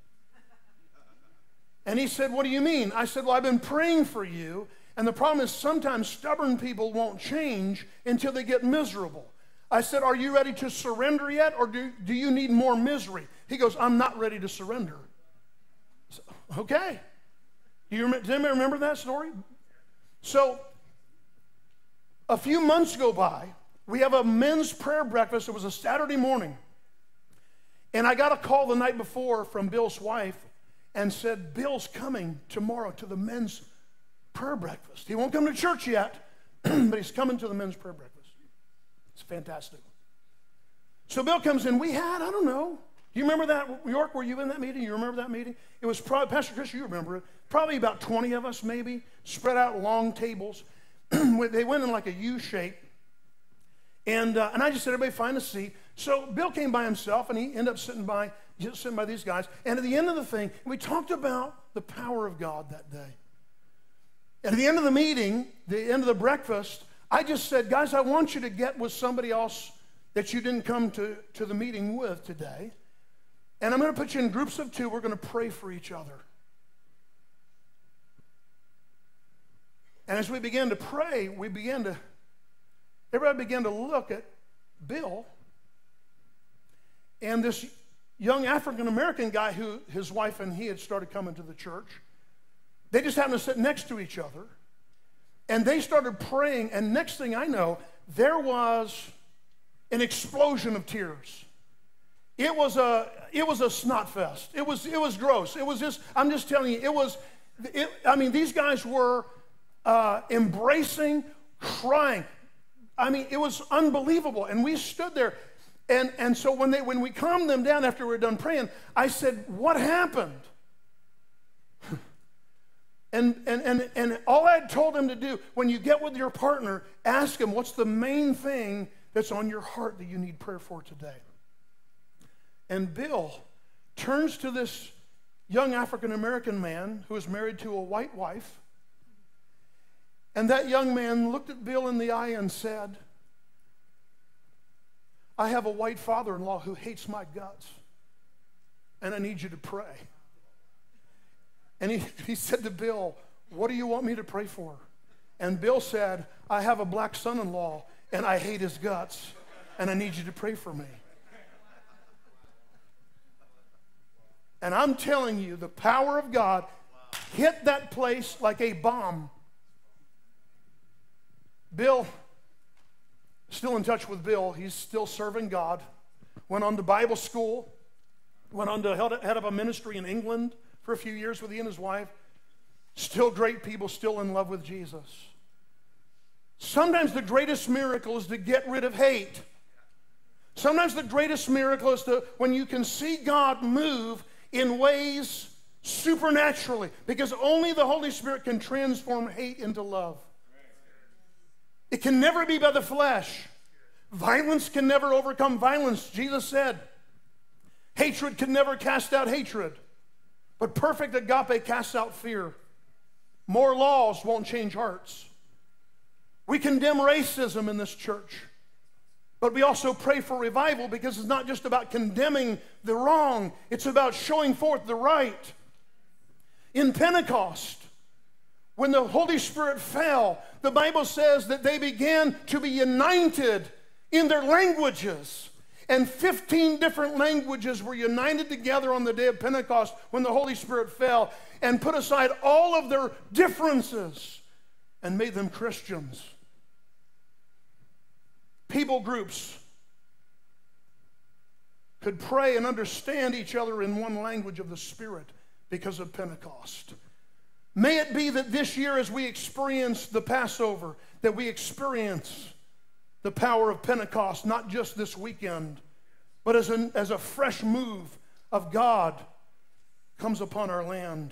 And he said, what do you mean? I said, well, I've been praying for you. And the problem is sometimes stubborn people won't change until they get miserable. I said, are you ready to surrender yet, or do, do you need more misery? He goes, I'm not ready to surrender. So, okay. Do you remember, does anybody remember that story? So a few months go by. We have a men's prayer breakfast. It was a Saturday morning. And I got a call the night before from Bill's wife and said, Bill's coming tomorrow to the men's prayer breakfast. He won't come to church yet, but he's coming to the men's prayer breakfast. It's fantastic. So Bill comes in. We had, I don't know, do you remember that, York, were you in that meeting? You remember that meeting? It was probably, Pastor Chris, you remember it, probably about twenty of us maybe, spread out long tables. They went in like a U shape. And, uh, and I just said, everybody find a seat. So Bill came by himself, and he ended up sitting by, just sitting by these guys. And at the end of the thing, we talked about the power of God that day. And at the end of the meeting, the end of the breakfast, I just said, guys, I want you to get with somebody else that you didn't come to, to the meeting with today. And I'm going to put you in groups of two. We're going to pray for each other. And as we began to pray, we began to, everybody began to look at Bill and this young African-American guy who his wife and he had started coming to the church. They just happened to sit next to each other. And they started praying, and next thing I know, there was an explosion of tears. It was a, it was a snot fest. It was, it was gross. It was just, I'm just telling you, it was, it, I mean, these guys were uh, embracing, crying. I mean, it was unbelievable. And we stood there. And, and so when, they, when we calmed them down after we were done praying, I said, what happened? And, and, and, and all I had told them to do, when you get with your partner, ask them, what's the main thing that's on your heart that you need prayer for today? And Bill turns to this young African-American man who is married to a white wife. And that young man looked at Bill in the eye and said, I have a white father-in-law who hates my guts, and I need you to pray. And he, he said to Bill, what do you want me to pray for? And Bill said, I have a black son-in-law, and I hate his guts, and I need you to pray for me. And I'm telling you, the power of God hit that place like a bomb. Bill, still in touch with Bill. He's still serving God. Went on to Bible school. Went on to head up a ministry in England for a few years with he and his wife. Still great people, still in love with Jesus. Sometimes the greatest miracle is to get rid of hate. Sometimes the greatest miracle is to when you can see God move in ways supernaturally, because only the Holy Spirit can transform hate into love. It can never be by the flesh. Violence can never overcome violence. Jesus said, hatred can never cast out hatred, but perfect agape casts out fear. More laws won't change hearts. We condemn racism in this church, but we also pray for revival, because it's not just about condemning the wrong, it's about showing forth the right. In Pentecost, when the Holy Spirit fell, the Bible says that they began to be united in their languages. And fifteen different languages were united together on the day of Pentecost when the Holy Spirit fell, and put aside all of their differences and made them Christians. People groups could pray and understand each other in one language of the Spirit because of Pentecost. May it be that this year, as we experience the Passover, that we experience the power of Pentecost, not just this weekend, but as, an, as a fresh move of God comes upon our land.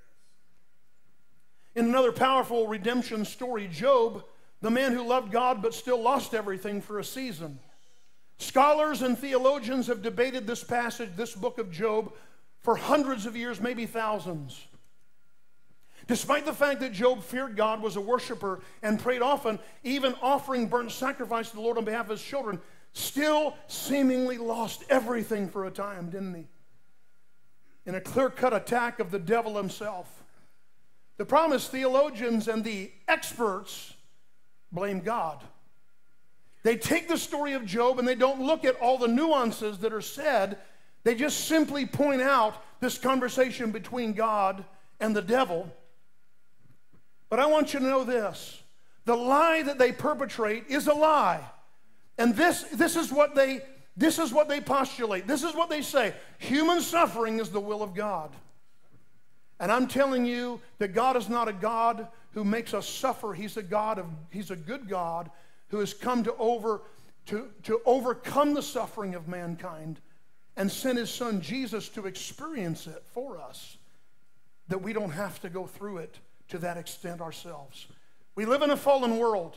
In another powerful redemption story, Job, the man who loved God but still lost everything for a season. Scholars and theologians have debated this passage, this book of Job, for hundreds of years, maybe thousands. Despite the fact that Job feared God, was a worshiper, and prayed often, even offering burnt sacrifice to the Lord on behalf of his children, still seemingly lost everything for a time, didn't he? In a clear-cut attack of the devil himself. The problem is theologians and the experts blame God. They take the story of Job and they don't look at all the nuances that are said. They just simply point out this conversation between God and the devil. But I want you to know this. The lie that they perpetrate is a lie. And this, this is what they, this is what they postulate. This is what they say. Human suffering is the will of God. And I'm telling you that God is not a God who makes us suffer. He's a God of, he's a good God who has come to over to, to overcome the suffering of mankind and sent his son Jesus to experience it for us, that we don't have to go through it to that extent ourselves. We live in a fallen world,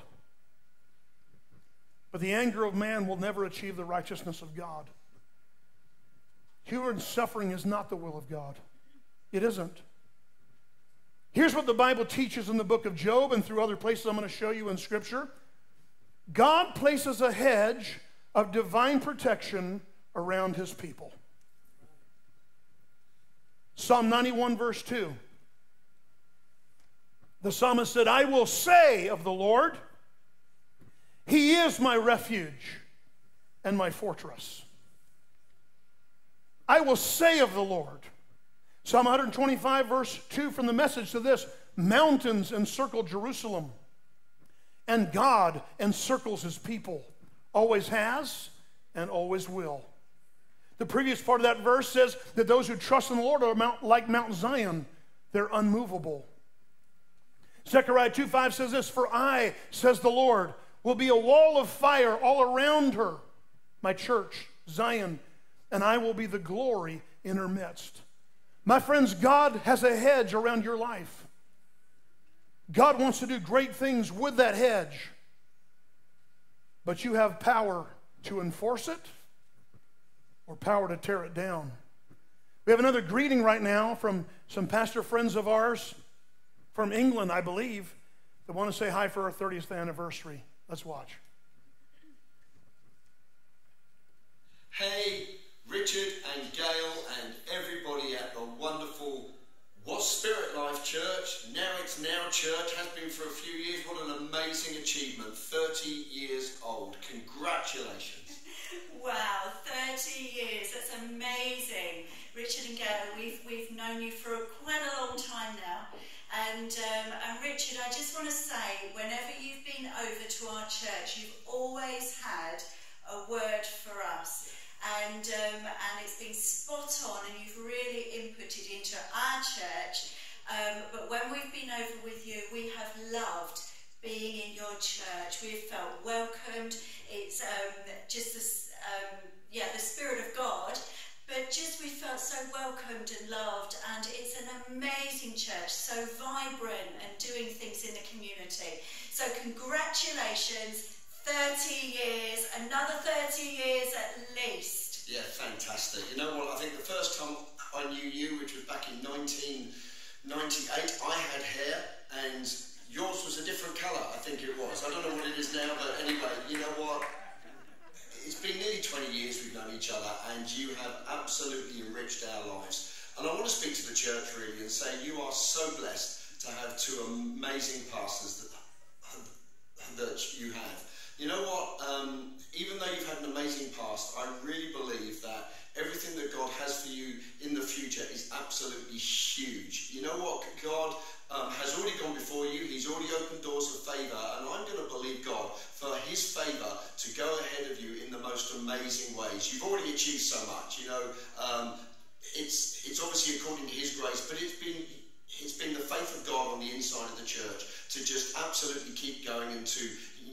but the anger of man will never achieve the righteousness of God. Human suffering is not the will of God. It isn't. Here's what the Bible teaches in the book of Job and through other places I'm going to show you in Scripture. God places a hedge of divine protection around his people. Psalm ninety-one verse two. The psalmist said, I will say of the Lord, he is my refuge and my fortress. I will say of the Lord. Psalm one twenty-five verse two from the Message to this, mountains encircle Jerusalem, and God encircles his people, always has and always will. The previous part of that verse says that those who trust in the Lord are mount, like Mount Zion. They're unmovable. Zechariah two five says this, for I, says the Lord, will be a wall of fire all around her, my church, Zion, and I will be the glory in her midst. My friends, God has a hedge around your life. God wants to do great things with that hedge, but you have power to enforce it or power to tear it down. We have another greeting right now from some pastor friends of ours from England, I believe, that want to say hi for our thirtieth anniversary. Let's watch. Hey, Richard and Gail and everybody at the wonderful Was Spirit Life Church. Now it's Now Church. Has been for a few years. What an amazing achievement. thirty years old. Congratulations. Wow, thirty years. That's amazing. Richard and Gail, we've, we've known you for quite a long time now. And, um, and Richard, I just want to say, whenever you've been over to our church, you've always had a word for us. And, um, and it's been spot on, and you've really inputted into our church. Um, but when we've been over with you, we have loved being in your church. We've felt welcomed. It's um, just this, um, yeah, the Spirit of God. But just we felt so welcomed and loved, and it's an amazing church, so vibrant and doing things in the community. So congratulations, thirty years, another thirty years at least. Yeah, fantastic. You know what, I think the first time I knew you, which was back in nineteen ninety-eight, I had hair, and yours was a different colour, I think it was. I don't know what it is now, but anyway, you know what? It's been nearly twenty years we've known each other, and you have absolutely enriched our lives. And I want to speak to the church really and say you are so blessed to have two amazing pastors that, that you have. You know what, um, even though you've had an amazing past, I really believe that everything that God has for you in the future is absolutely huge. You know what, God um, has already gone before you. He's already opened doors of favour, and I'm going to believe God for his favour to go ahead of you in the most amazing ways. You've already achieved so much. grace, but it's been it's been the faith of God on the inside of the church to just absolutely keep going and to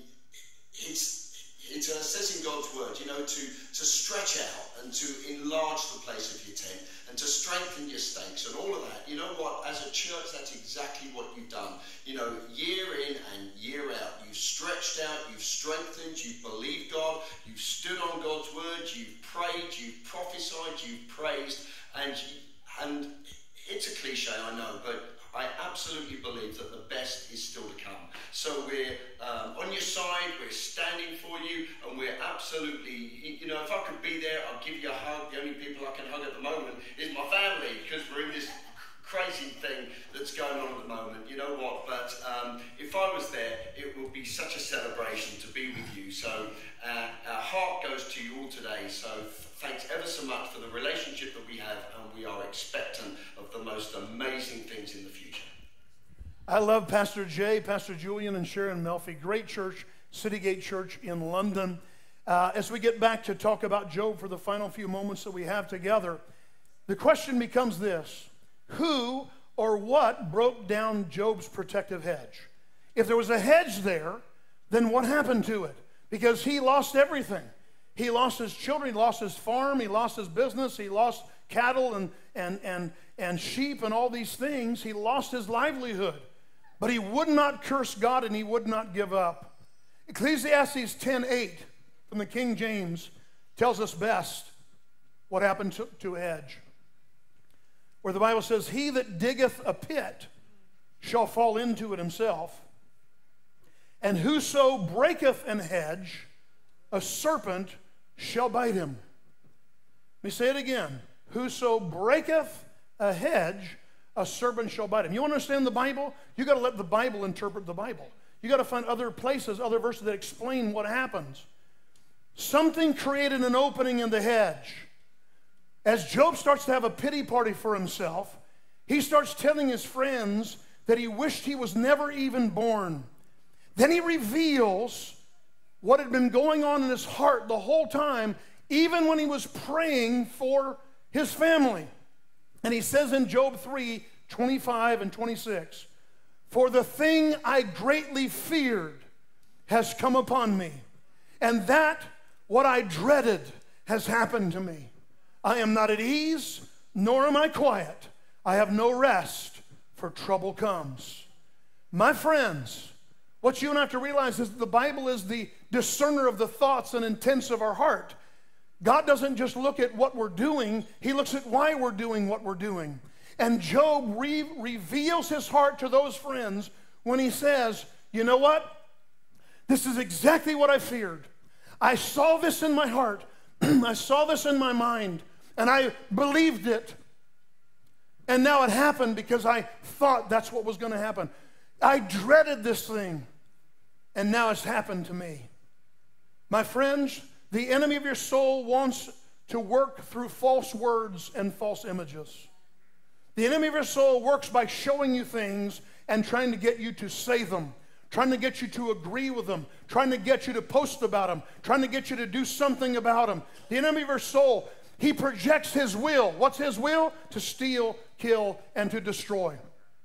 it's it uh, says in God's word, you know, to to stretch out and to enlarge the place of your tent and to strengthen your stakes and all of that. You know what? As a church, that's exactly what you've done. You know, year in and year out, you've stretched out, you've strengthened, you've believed God, you've stood on God's word, you've prayed, you've prophesied, you've praised, and and it's a cliche, I know, but I absolutely believe that the best is still to come. So we're um, on your side, we're standing for you, and we're absolutely, you know, if I could be there, I'll give you a hug. The only people I can hug at the moment is my family, because we're in this crazy thing that's going on at the moment, you know what, but um, if I was there, it would be such a celebration to be with you. So uh, our heart goes to you all today, so thanks ever so much for the relationship that we have, and we are expectant of the most amazing things in the future. I love Pastor Jay, Pastor Julian, and Sharon Melfi. Great church, Citygate Church in London. Uh, as we get back to talk about Job for the final few moments that we have together, the question becomes this: who or what broke down Job's protective hedge? If there was a hedge there, then what happened to it? Because he lost everything. He lost his children, he lost his farm, he lost his business, he lost cattle and, and, and, and sheep and all these things. He lost his livelihood. But he would not curse God and he would not give up. Ecclesiastes ten eight from the King James tells us best what happened to, to a hedge, where the Bible says, "He that diggeth a pit shall fall into it himself, and whoso breaketh an hedge, a serpent shall bite him." Let me say it again. Whoso breaketh a hedge, a serpent shall bite him. You understand the Bible? You got to let the Bible interpret the Bible. You got to find other places, other verses that explain what happens. Something created an opening in the hedge. As Job starts to have a pity party for himself, he starts telling his friends that he wished he was never even born. Then he reveals what had been going on in his heart the whole time, even when he was praying for his family. And he says in Job three, twenty-five and twenty-six, "For the thing I greatly feared has come upon me, and that what I dreaded has happened to me. I am not at ease, nor am I quiet. I have no rest, for trouble comes." My friends, what you and I have to realize is that the Bible is the discerner of the thoughts and intents of our heart. God doesn't just look at what we're doing, he looks at why we're doing what we're doing. And Job re reveals his heart to those friends when he says, you know what? This is exactly what I feared. I saw this in my heart. I saw this in my mind, and I believed it. And now it happened because I thought that's what was going to happen. I dreaded this thing, and now it's happened to me. My friends, the enemy of your soul wants to work through false words and false images. The enemy of your soul works by showing you things and trying to get you to say them, trying to get you to agree with them, trying to get you to post about them, trying to get you to do something about them. The enemy of your soul, he projects his will. What's his will? To steal, kill, and to destroy.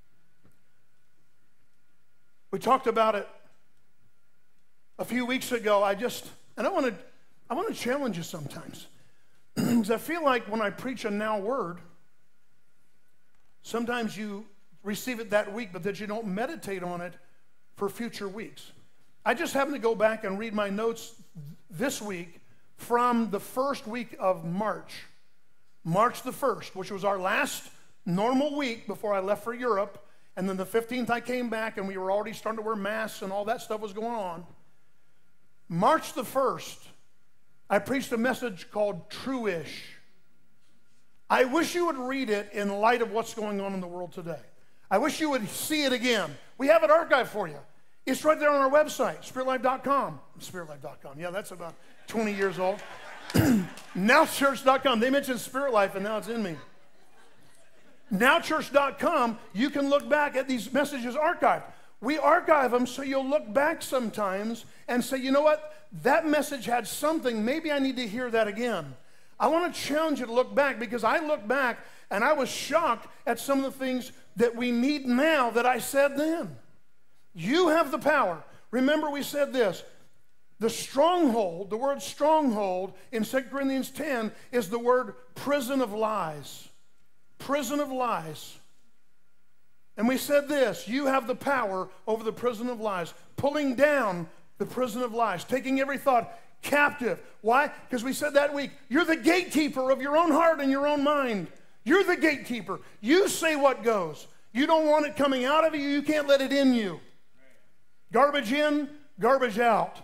We talked about it a few weeks ago. I just, and I want to, I want to challenge you sometimes. Because I feel like when I preach a now word, sometimes you receive it that week, but that you don't meditate on it for future weeks. I just happened to go back and read my notes this week from the first week of March. March the first, which was our last normal week before I left for Europe. And then the fifteenth I came back and we were already starting to wear masks and all that stuff was going on. March the first, I preached a message called True-ish. I wish you would read it in light of what's going on in the world today. I wish you would see it again. We have it archived for you. It's right there on our website, spirit life dot com. spirit life dot com, yeah, that's about twenty years old. now church dot com, they mentioned Spirit Life and now it's in me. now church dot com, you can look back at these messages archived. We archive them so you'll look back sometimes and say, you know what? That message had something. Maybe I need to hear that again. I want to challenge you to look back, because I look back and I was shocked at some of the things that we need now that I said then. You have the power. Remember, we said this. The stronghold, the word stronghold in Second Corinthians ten is the word prison of lies. Prison of lies. And we said this, you have the power over the prison of lies, pulling down the prison of lies, taking every thought captive. Why? Because we said that week, you're the gatekeeper of your own heart and your own mind. You're the gatekeeper. You say what goes. You don't want it coming out of you. You can't let it in you. Garbage in, garbage out.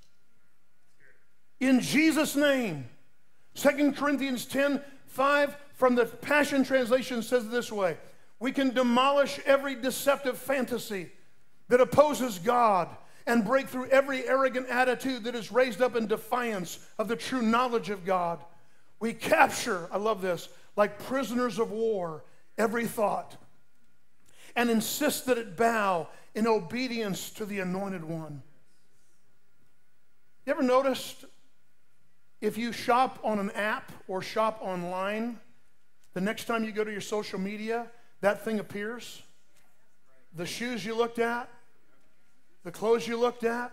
In Jesus' name. Second Corinthians ten five from the Passion Translation says it this way. We can demolish every deceptive fantasy that opposes God and break through every arrogant attitude that is raised up in defiance of the true knowledge of God. We capture, I love this, like prisoners of war, every thought, and insist that it bow in obedience to the Anointed One. You ever noticed if you shop on an app or shop online, the next time you go to your social media, that thing appears? The shoes you looked at, the clothes you looked at.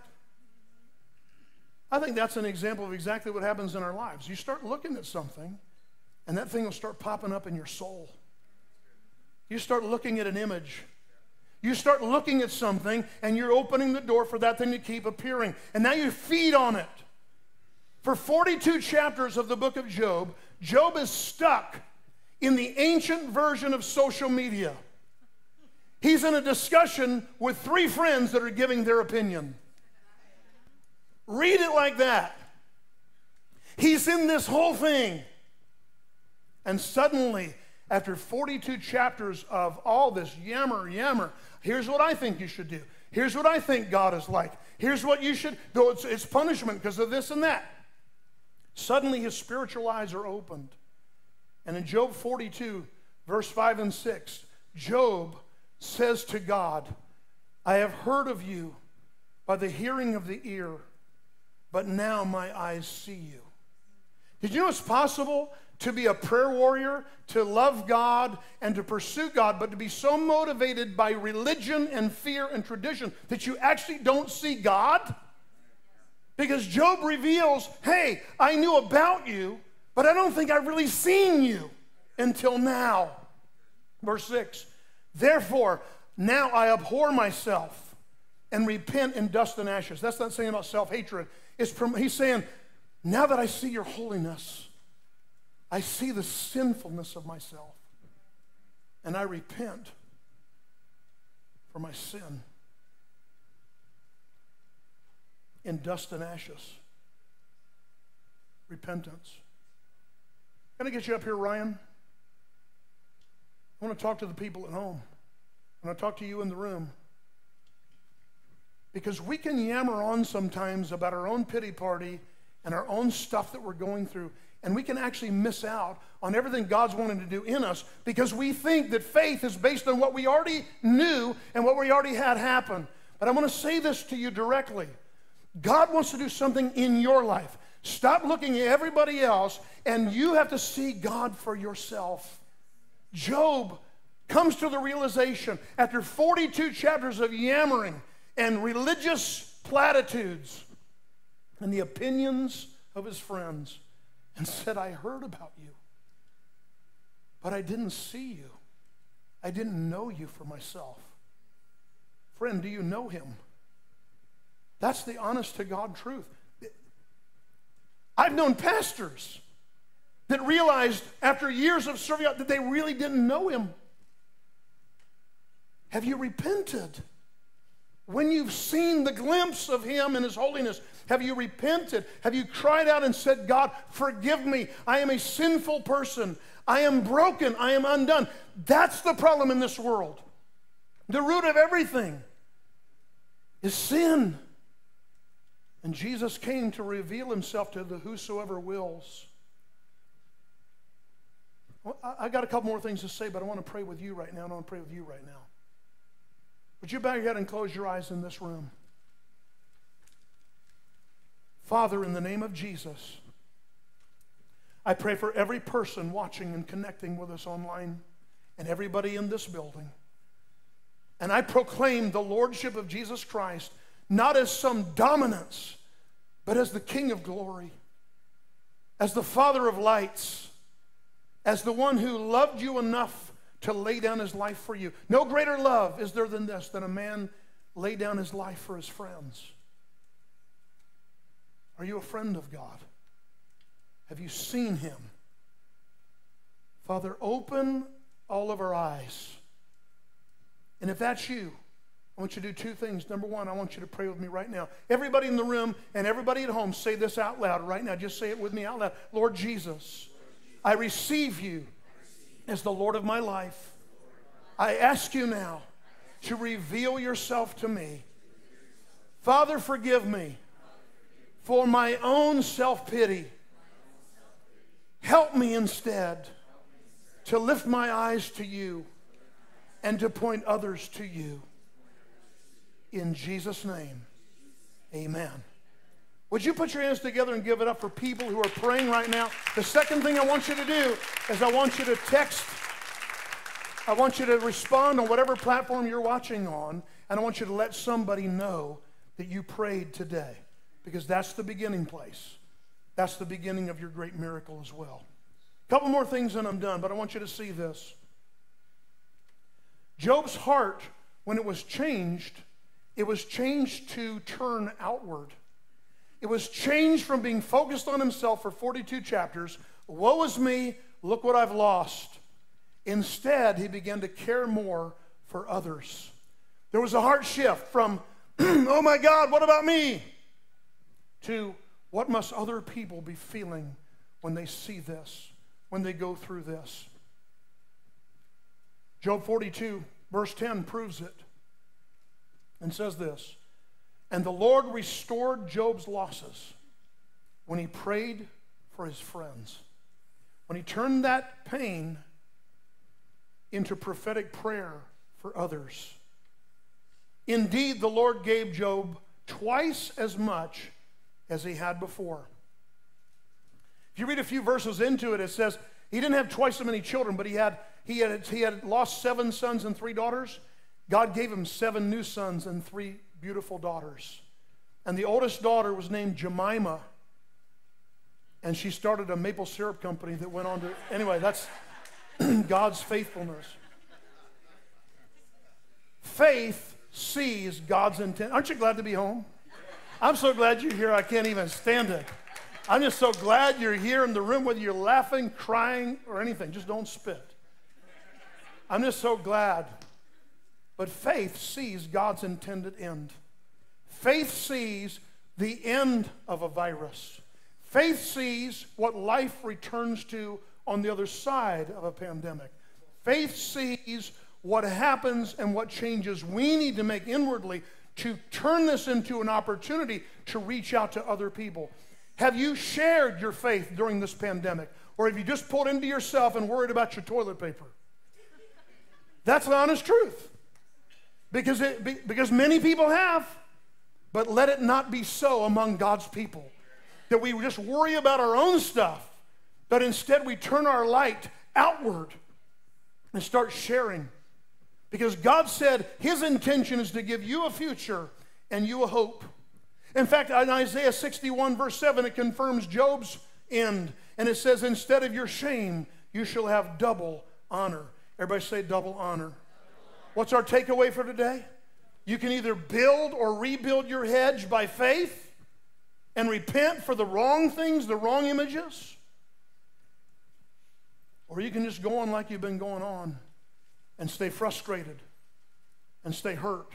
I think that's an example of exactly what happens in our lives. You start looking at something, and that thing will start popping up in your soul. You start looking at an image. You start looking at something, and you're opening the door for that thing to keep appearing. And now you feed on it. For forty-two chapters of the book of Job, Job is stuck in the ancient version of social media. He's in a discussion with three friends that are giving their opinion. Read it like that. He's in this whole thing. And suddenly, after forty-two chapters of all this yammer, yammer, here's what I think you should do. Here's what I think God is like. Here's what you should, though it's, it's punishment because of this and that. Suddenly his spiritual eyes are opened. And in Job forty-two, verse five and six, Job says to God, I have heard of you by the hearing of the ear, but now my eyes see you. Did you know it's possible to be a prayer warrior, to love God, and to pursue God, but to be so motivated by religion and fear and tradition that you actually don't see God? Because Job reveals, hey, I knew about you, but I don't think I've really seen you until now. Verse six, therefore, now I abhor myself and repent in dust and ashes. That's not saying about self-hatred. It's from, he's saying, now that I see your holiness, I see the sinfulness of myself, and I repent for my sin. In dust and ashes. Repentance. Can I get you up here, Ryan? I want to talk to the people at home. I want to talk to you in the room. Because we can yammer on sometimes about our own pity party and our own stuff that we're going through, and we can actually miss out on everything God's wanting to do in us because we think that faith is based on what we already knew and what we already had happen. But I want to say this to you directly. God wants to do something in your life. Stop looking at everybody else, and you have to see God for yourself. Job comes to the realization after forty-two chapters of yammering and religious platitudes and the opinions of his friends, and said, I heard about you, but I didn't see you. I didn't know you for myself. Friend, do you know him? That's the honest to God truth. I've known pastors that realized after years of serving God that they really didn't know him. Have you repented? When you've seen the glimpse of him and his holiness, have you repented? Have you cried out and said, God, forgive me. I am a sinful person. I am broken. I am undone. That's the problem in this world. The root of everything is sin. And Jesus came to reveal himself to the whosoever wills. Well, I got a couple more things to say, but I want to pray with you right now, and I want to pray with you right now. Would you bow your head and close your eyes in this room? Father, in the name of Jesus, I pray for every person watching and connecting with us online and everybody in this building. And I proclaim the lordship of Jesus Christ, not as some dominance, but as the King of glory, as the Father of lights, as the one who loved you enough to lay down his life for you. No greater love is there than this, than a man lay down his life for his friends. Are you a friend of God? Have you seen him? Father, open all of our eyes. And if that's you, I want you to do two things. Number one, I want you to pray with me right now. Everybody in the room and everybody at home, say this out loud right now. Just say it with me out loud. Lord Jesus, I receive you as the Lord of my life. I ask you now to reveal yourself to me. Father, forgive me for my own self-pity. Help me instead to lift my eyes to you and to point others to you. In Jesus' name, amen. Would you put your hands together and give it up for people who are praying right now? The second thing I want you to do is I want you to text. I want you to respond on whatever platform you're watching on, and I want you to let somebody know that you prayed today, because that's the beginning place. That's the beginning of your great miracle as well. A couple more things and I'm done, but I want you to see this. Job's heart, when it was changed, it was changed to turn outward. It was changed from being focused on himself for forty-two chapters. Woe is me, look what I've lost. Instead, he began to care more for others. There was a heart shift from, oh my God, what about me? To, what must other people be feeling when they see this, when they go through this? Job forty-two, verse ten proves it and says this, and the Lord restored Job's losses when he prayed for his friends. When he turned that pain into prophetic prayer for others. Indeed, the Lord gave Job twice as much as he had before. If you read a few verses into it, it says he didn't have twice as many children, but he had, he had, he had lost seven sons and three daughters. God gave him seven new sons and three beautiful daughters. And the oldest daughter was named Jemima, and she started a maple syrup company that went on to, anyway, that's God's faithfulness. Faith sees God's intent. Aren't you glad to be home? I'm so glad you're here, I can't even stand it. I'm just so glad you're here in the room, whether you're laughing, crying, or anything. Just don't spit. I'm just so glad. But faith sees God's intended end. Faith sees the end of a virus. Faith sees what life returns to on the other side of a pandemic. Faith sees what happens and what changes we need to make inwardly to turn this into an opportunity to reach out to other people. Have you shared your faith during this pandemic? Or have you just pulled into yourself and worried about your toilet paper? That's the honest truth. Because, it, because many people have, but let it not be so among God's people. That we just worry about our own stuff, but instead we turn our light outward and start sharing. Because God said his intention is to give you a future and you a hope. In fact, in Isaiah sixty-one verse seven, it confirms Job's end. And it says, instead of your shame, you shall have double honor. Everybody say double honor. What's our takeaway for today? You can either build or rebuild your hedge by faith and repent for the wrong things, the wrong images. Or you can just go on like you've been going on and stay frustrated and stay hurt.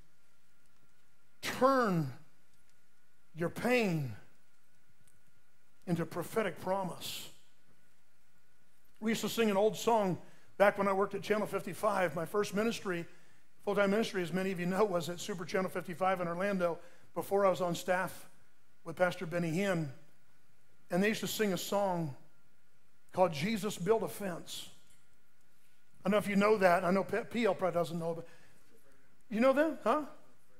Turn your pain into prophetic promise. We used to sing an old song back when I worked at Channel fifty-five. My first ministry, full-time ministry, as many of you know, was at Super Channel fifty-five in Orlando before I was on staff with Pastor Benny Hinn. And they used to sing a song called Jesus Built a Fence. I don't know if you know that. I know P L probably doesn't know, but you know that, huh?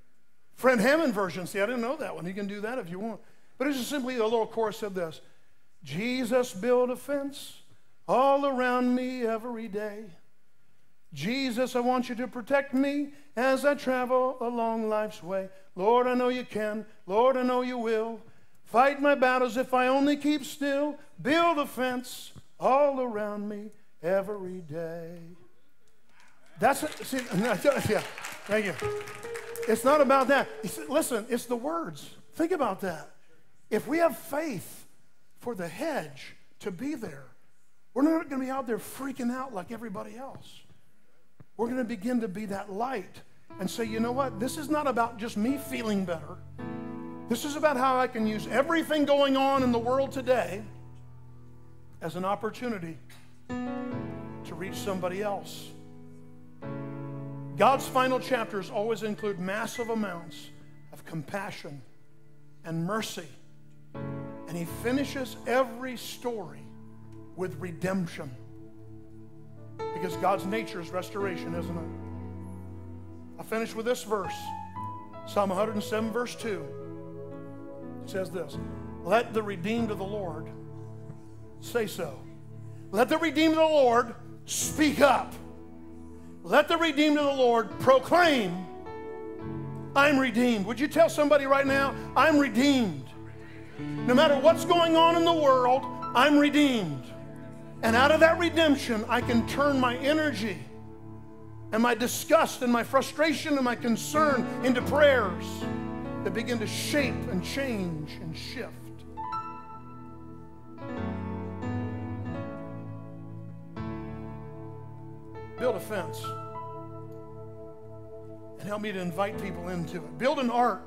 Fred Hammond version. See, I didn't know that one. You can do that if you want. But it's just simply a little chorus said this. Jesus, build a fence all around me every day. Jesus, I want you to protect me as I travel along life's way. Lord, I know you can. Lord, I know you will. Fight my battles if I only keep still. Build a fence all around me every day. That's it. See, yeah, thank you. It's not about that. It's, listen, it's the words. Think about that. If we have faith for the hedge to be there, we're not going to be out there freaking out like everybody else. We're going to begin to be that light and say, you know what? This is not about just me feeling better. This is about how I can use everything going on in the world today as an opportunity to reach somebody else. God's final chapters always include massive amounts of compassion and mercy. And he finishes every story with redemption. Because God's nature is restoration, isn't it? I finish with this verse. Psalm one hundred seven, verse two. It says this: let the redeemed of the Lord say so. Let the redeemed of the Lord speak up. Let the redeemed of the Lord proclaim, I'm redeemed. Would you tell somebody right now, I'm redeemed? No matter what's going on in the world, I'm redeemed. And out of that redemption, I can turn my energy and my disgust and my frustration and my concern into prayers that begin to shape and change and shift. Build a fence and help me to invite people into it. Build an ark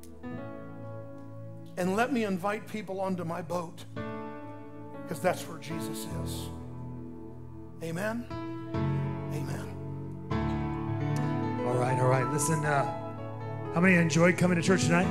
and let me invite people onto my boat, because that's where Jesus is. Amen? Amen. All right, all right. Listen, uh, how many enjoyed coming to church tonight?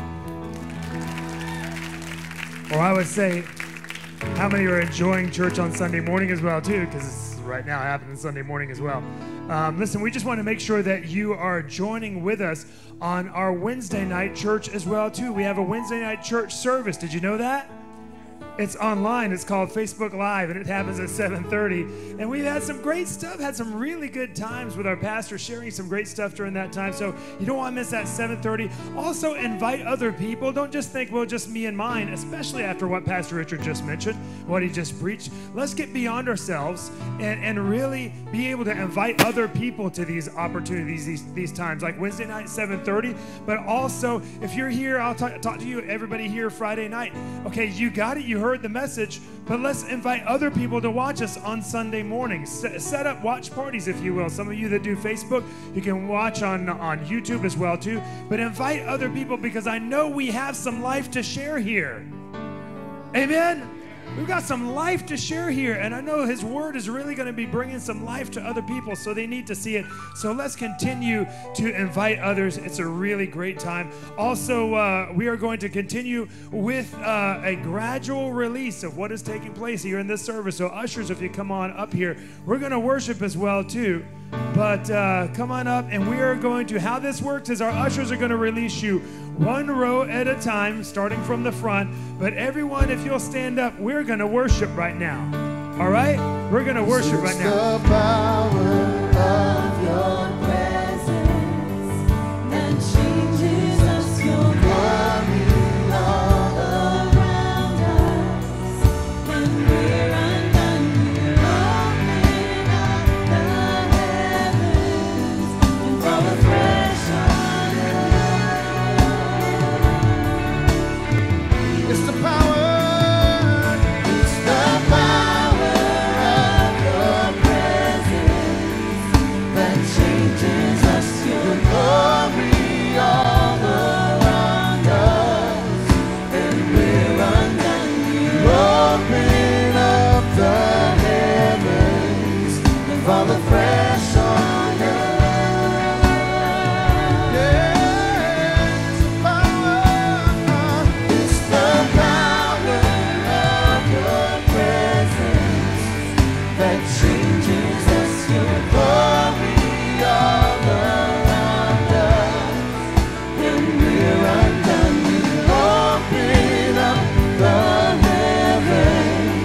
Or I would say, how many are enjoying church on Sunday morning as well, too? Because it's right now happening Sunday morning as well. Um, listen, we just want to make sure that you are joining with us on our Wednesday night church as well, too. We have a Wednesday night church service. Did you know that? It's online. It's called Facebook Live, and it happens at seven thirty. And we've had some great stuff, had some really good times with our pastor, sharing some great stuff during that time. So you don't want to miss that seven thirty. Also, invite other people. Don't just think, well, just me and mine, especially after what Pastor Richard just mentioned, what he just preached. Let's get beyond ourselves and, and really be able to invite other people to these opportunities, these, these times, like Wednesday night, seven thirty. But also, if you're here, I'll talk, talk to you, everybody here Friday night. Okay, you got it. You heard the message, but let's invite other people to watch us on Sunday mornings. Set, set up watch parties, if you will. Some of you that do Facebook, you can watch on, on YouTube as well too, but invite other people, because I know we have some life to share here. Amen? We've got some life to share here, and I know his word is really going to be bringing some life to other people, so they need to see it. So let's continue to invite others. It's a really great time. Also, uh, we are going to continue with uh, a gradual release of what is taking place here in this service. So ushers, if you come on up here, we're going to worship as well too. But uh, come on up, and we are going to, how this works is our ushers are going to release you one row at a time, starting from the front. But everyone, if you'll stand up, we're going to worship right now. All right? We're going to worship right now. The power of your presence that changes us, your glory all around us. When we're undone, you open up the heavens and fall afresh on us. It's the power. It's the power of your presence that changes us, your glory all around us. And we're undone, you open up the heavens and fall afresh on us. Yeah, it's the power, it's the power of your presence that changes us, your glory all around us. When we're undone, you open up the heavens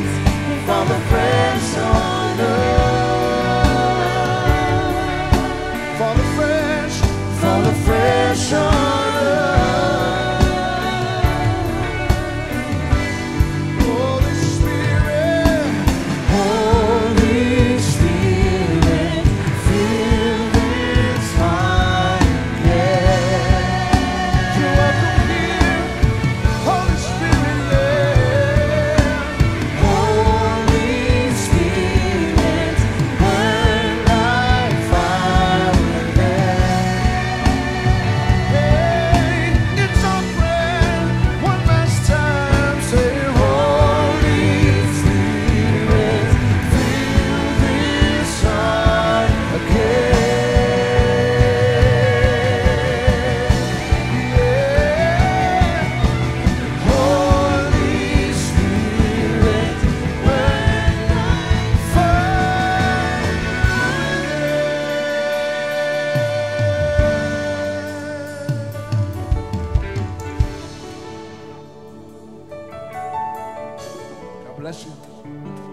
bless you.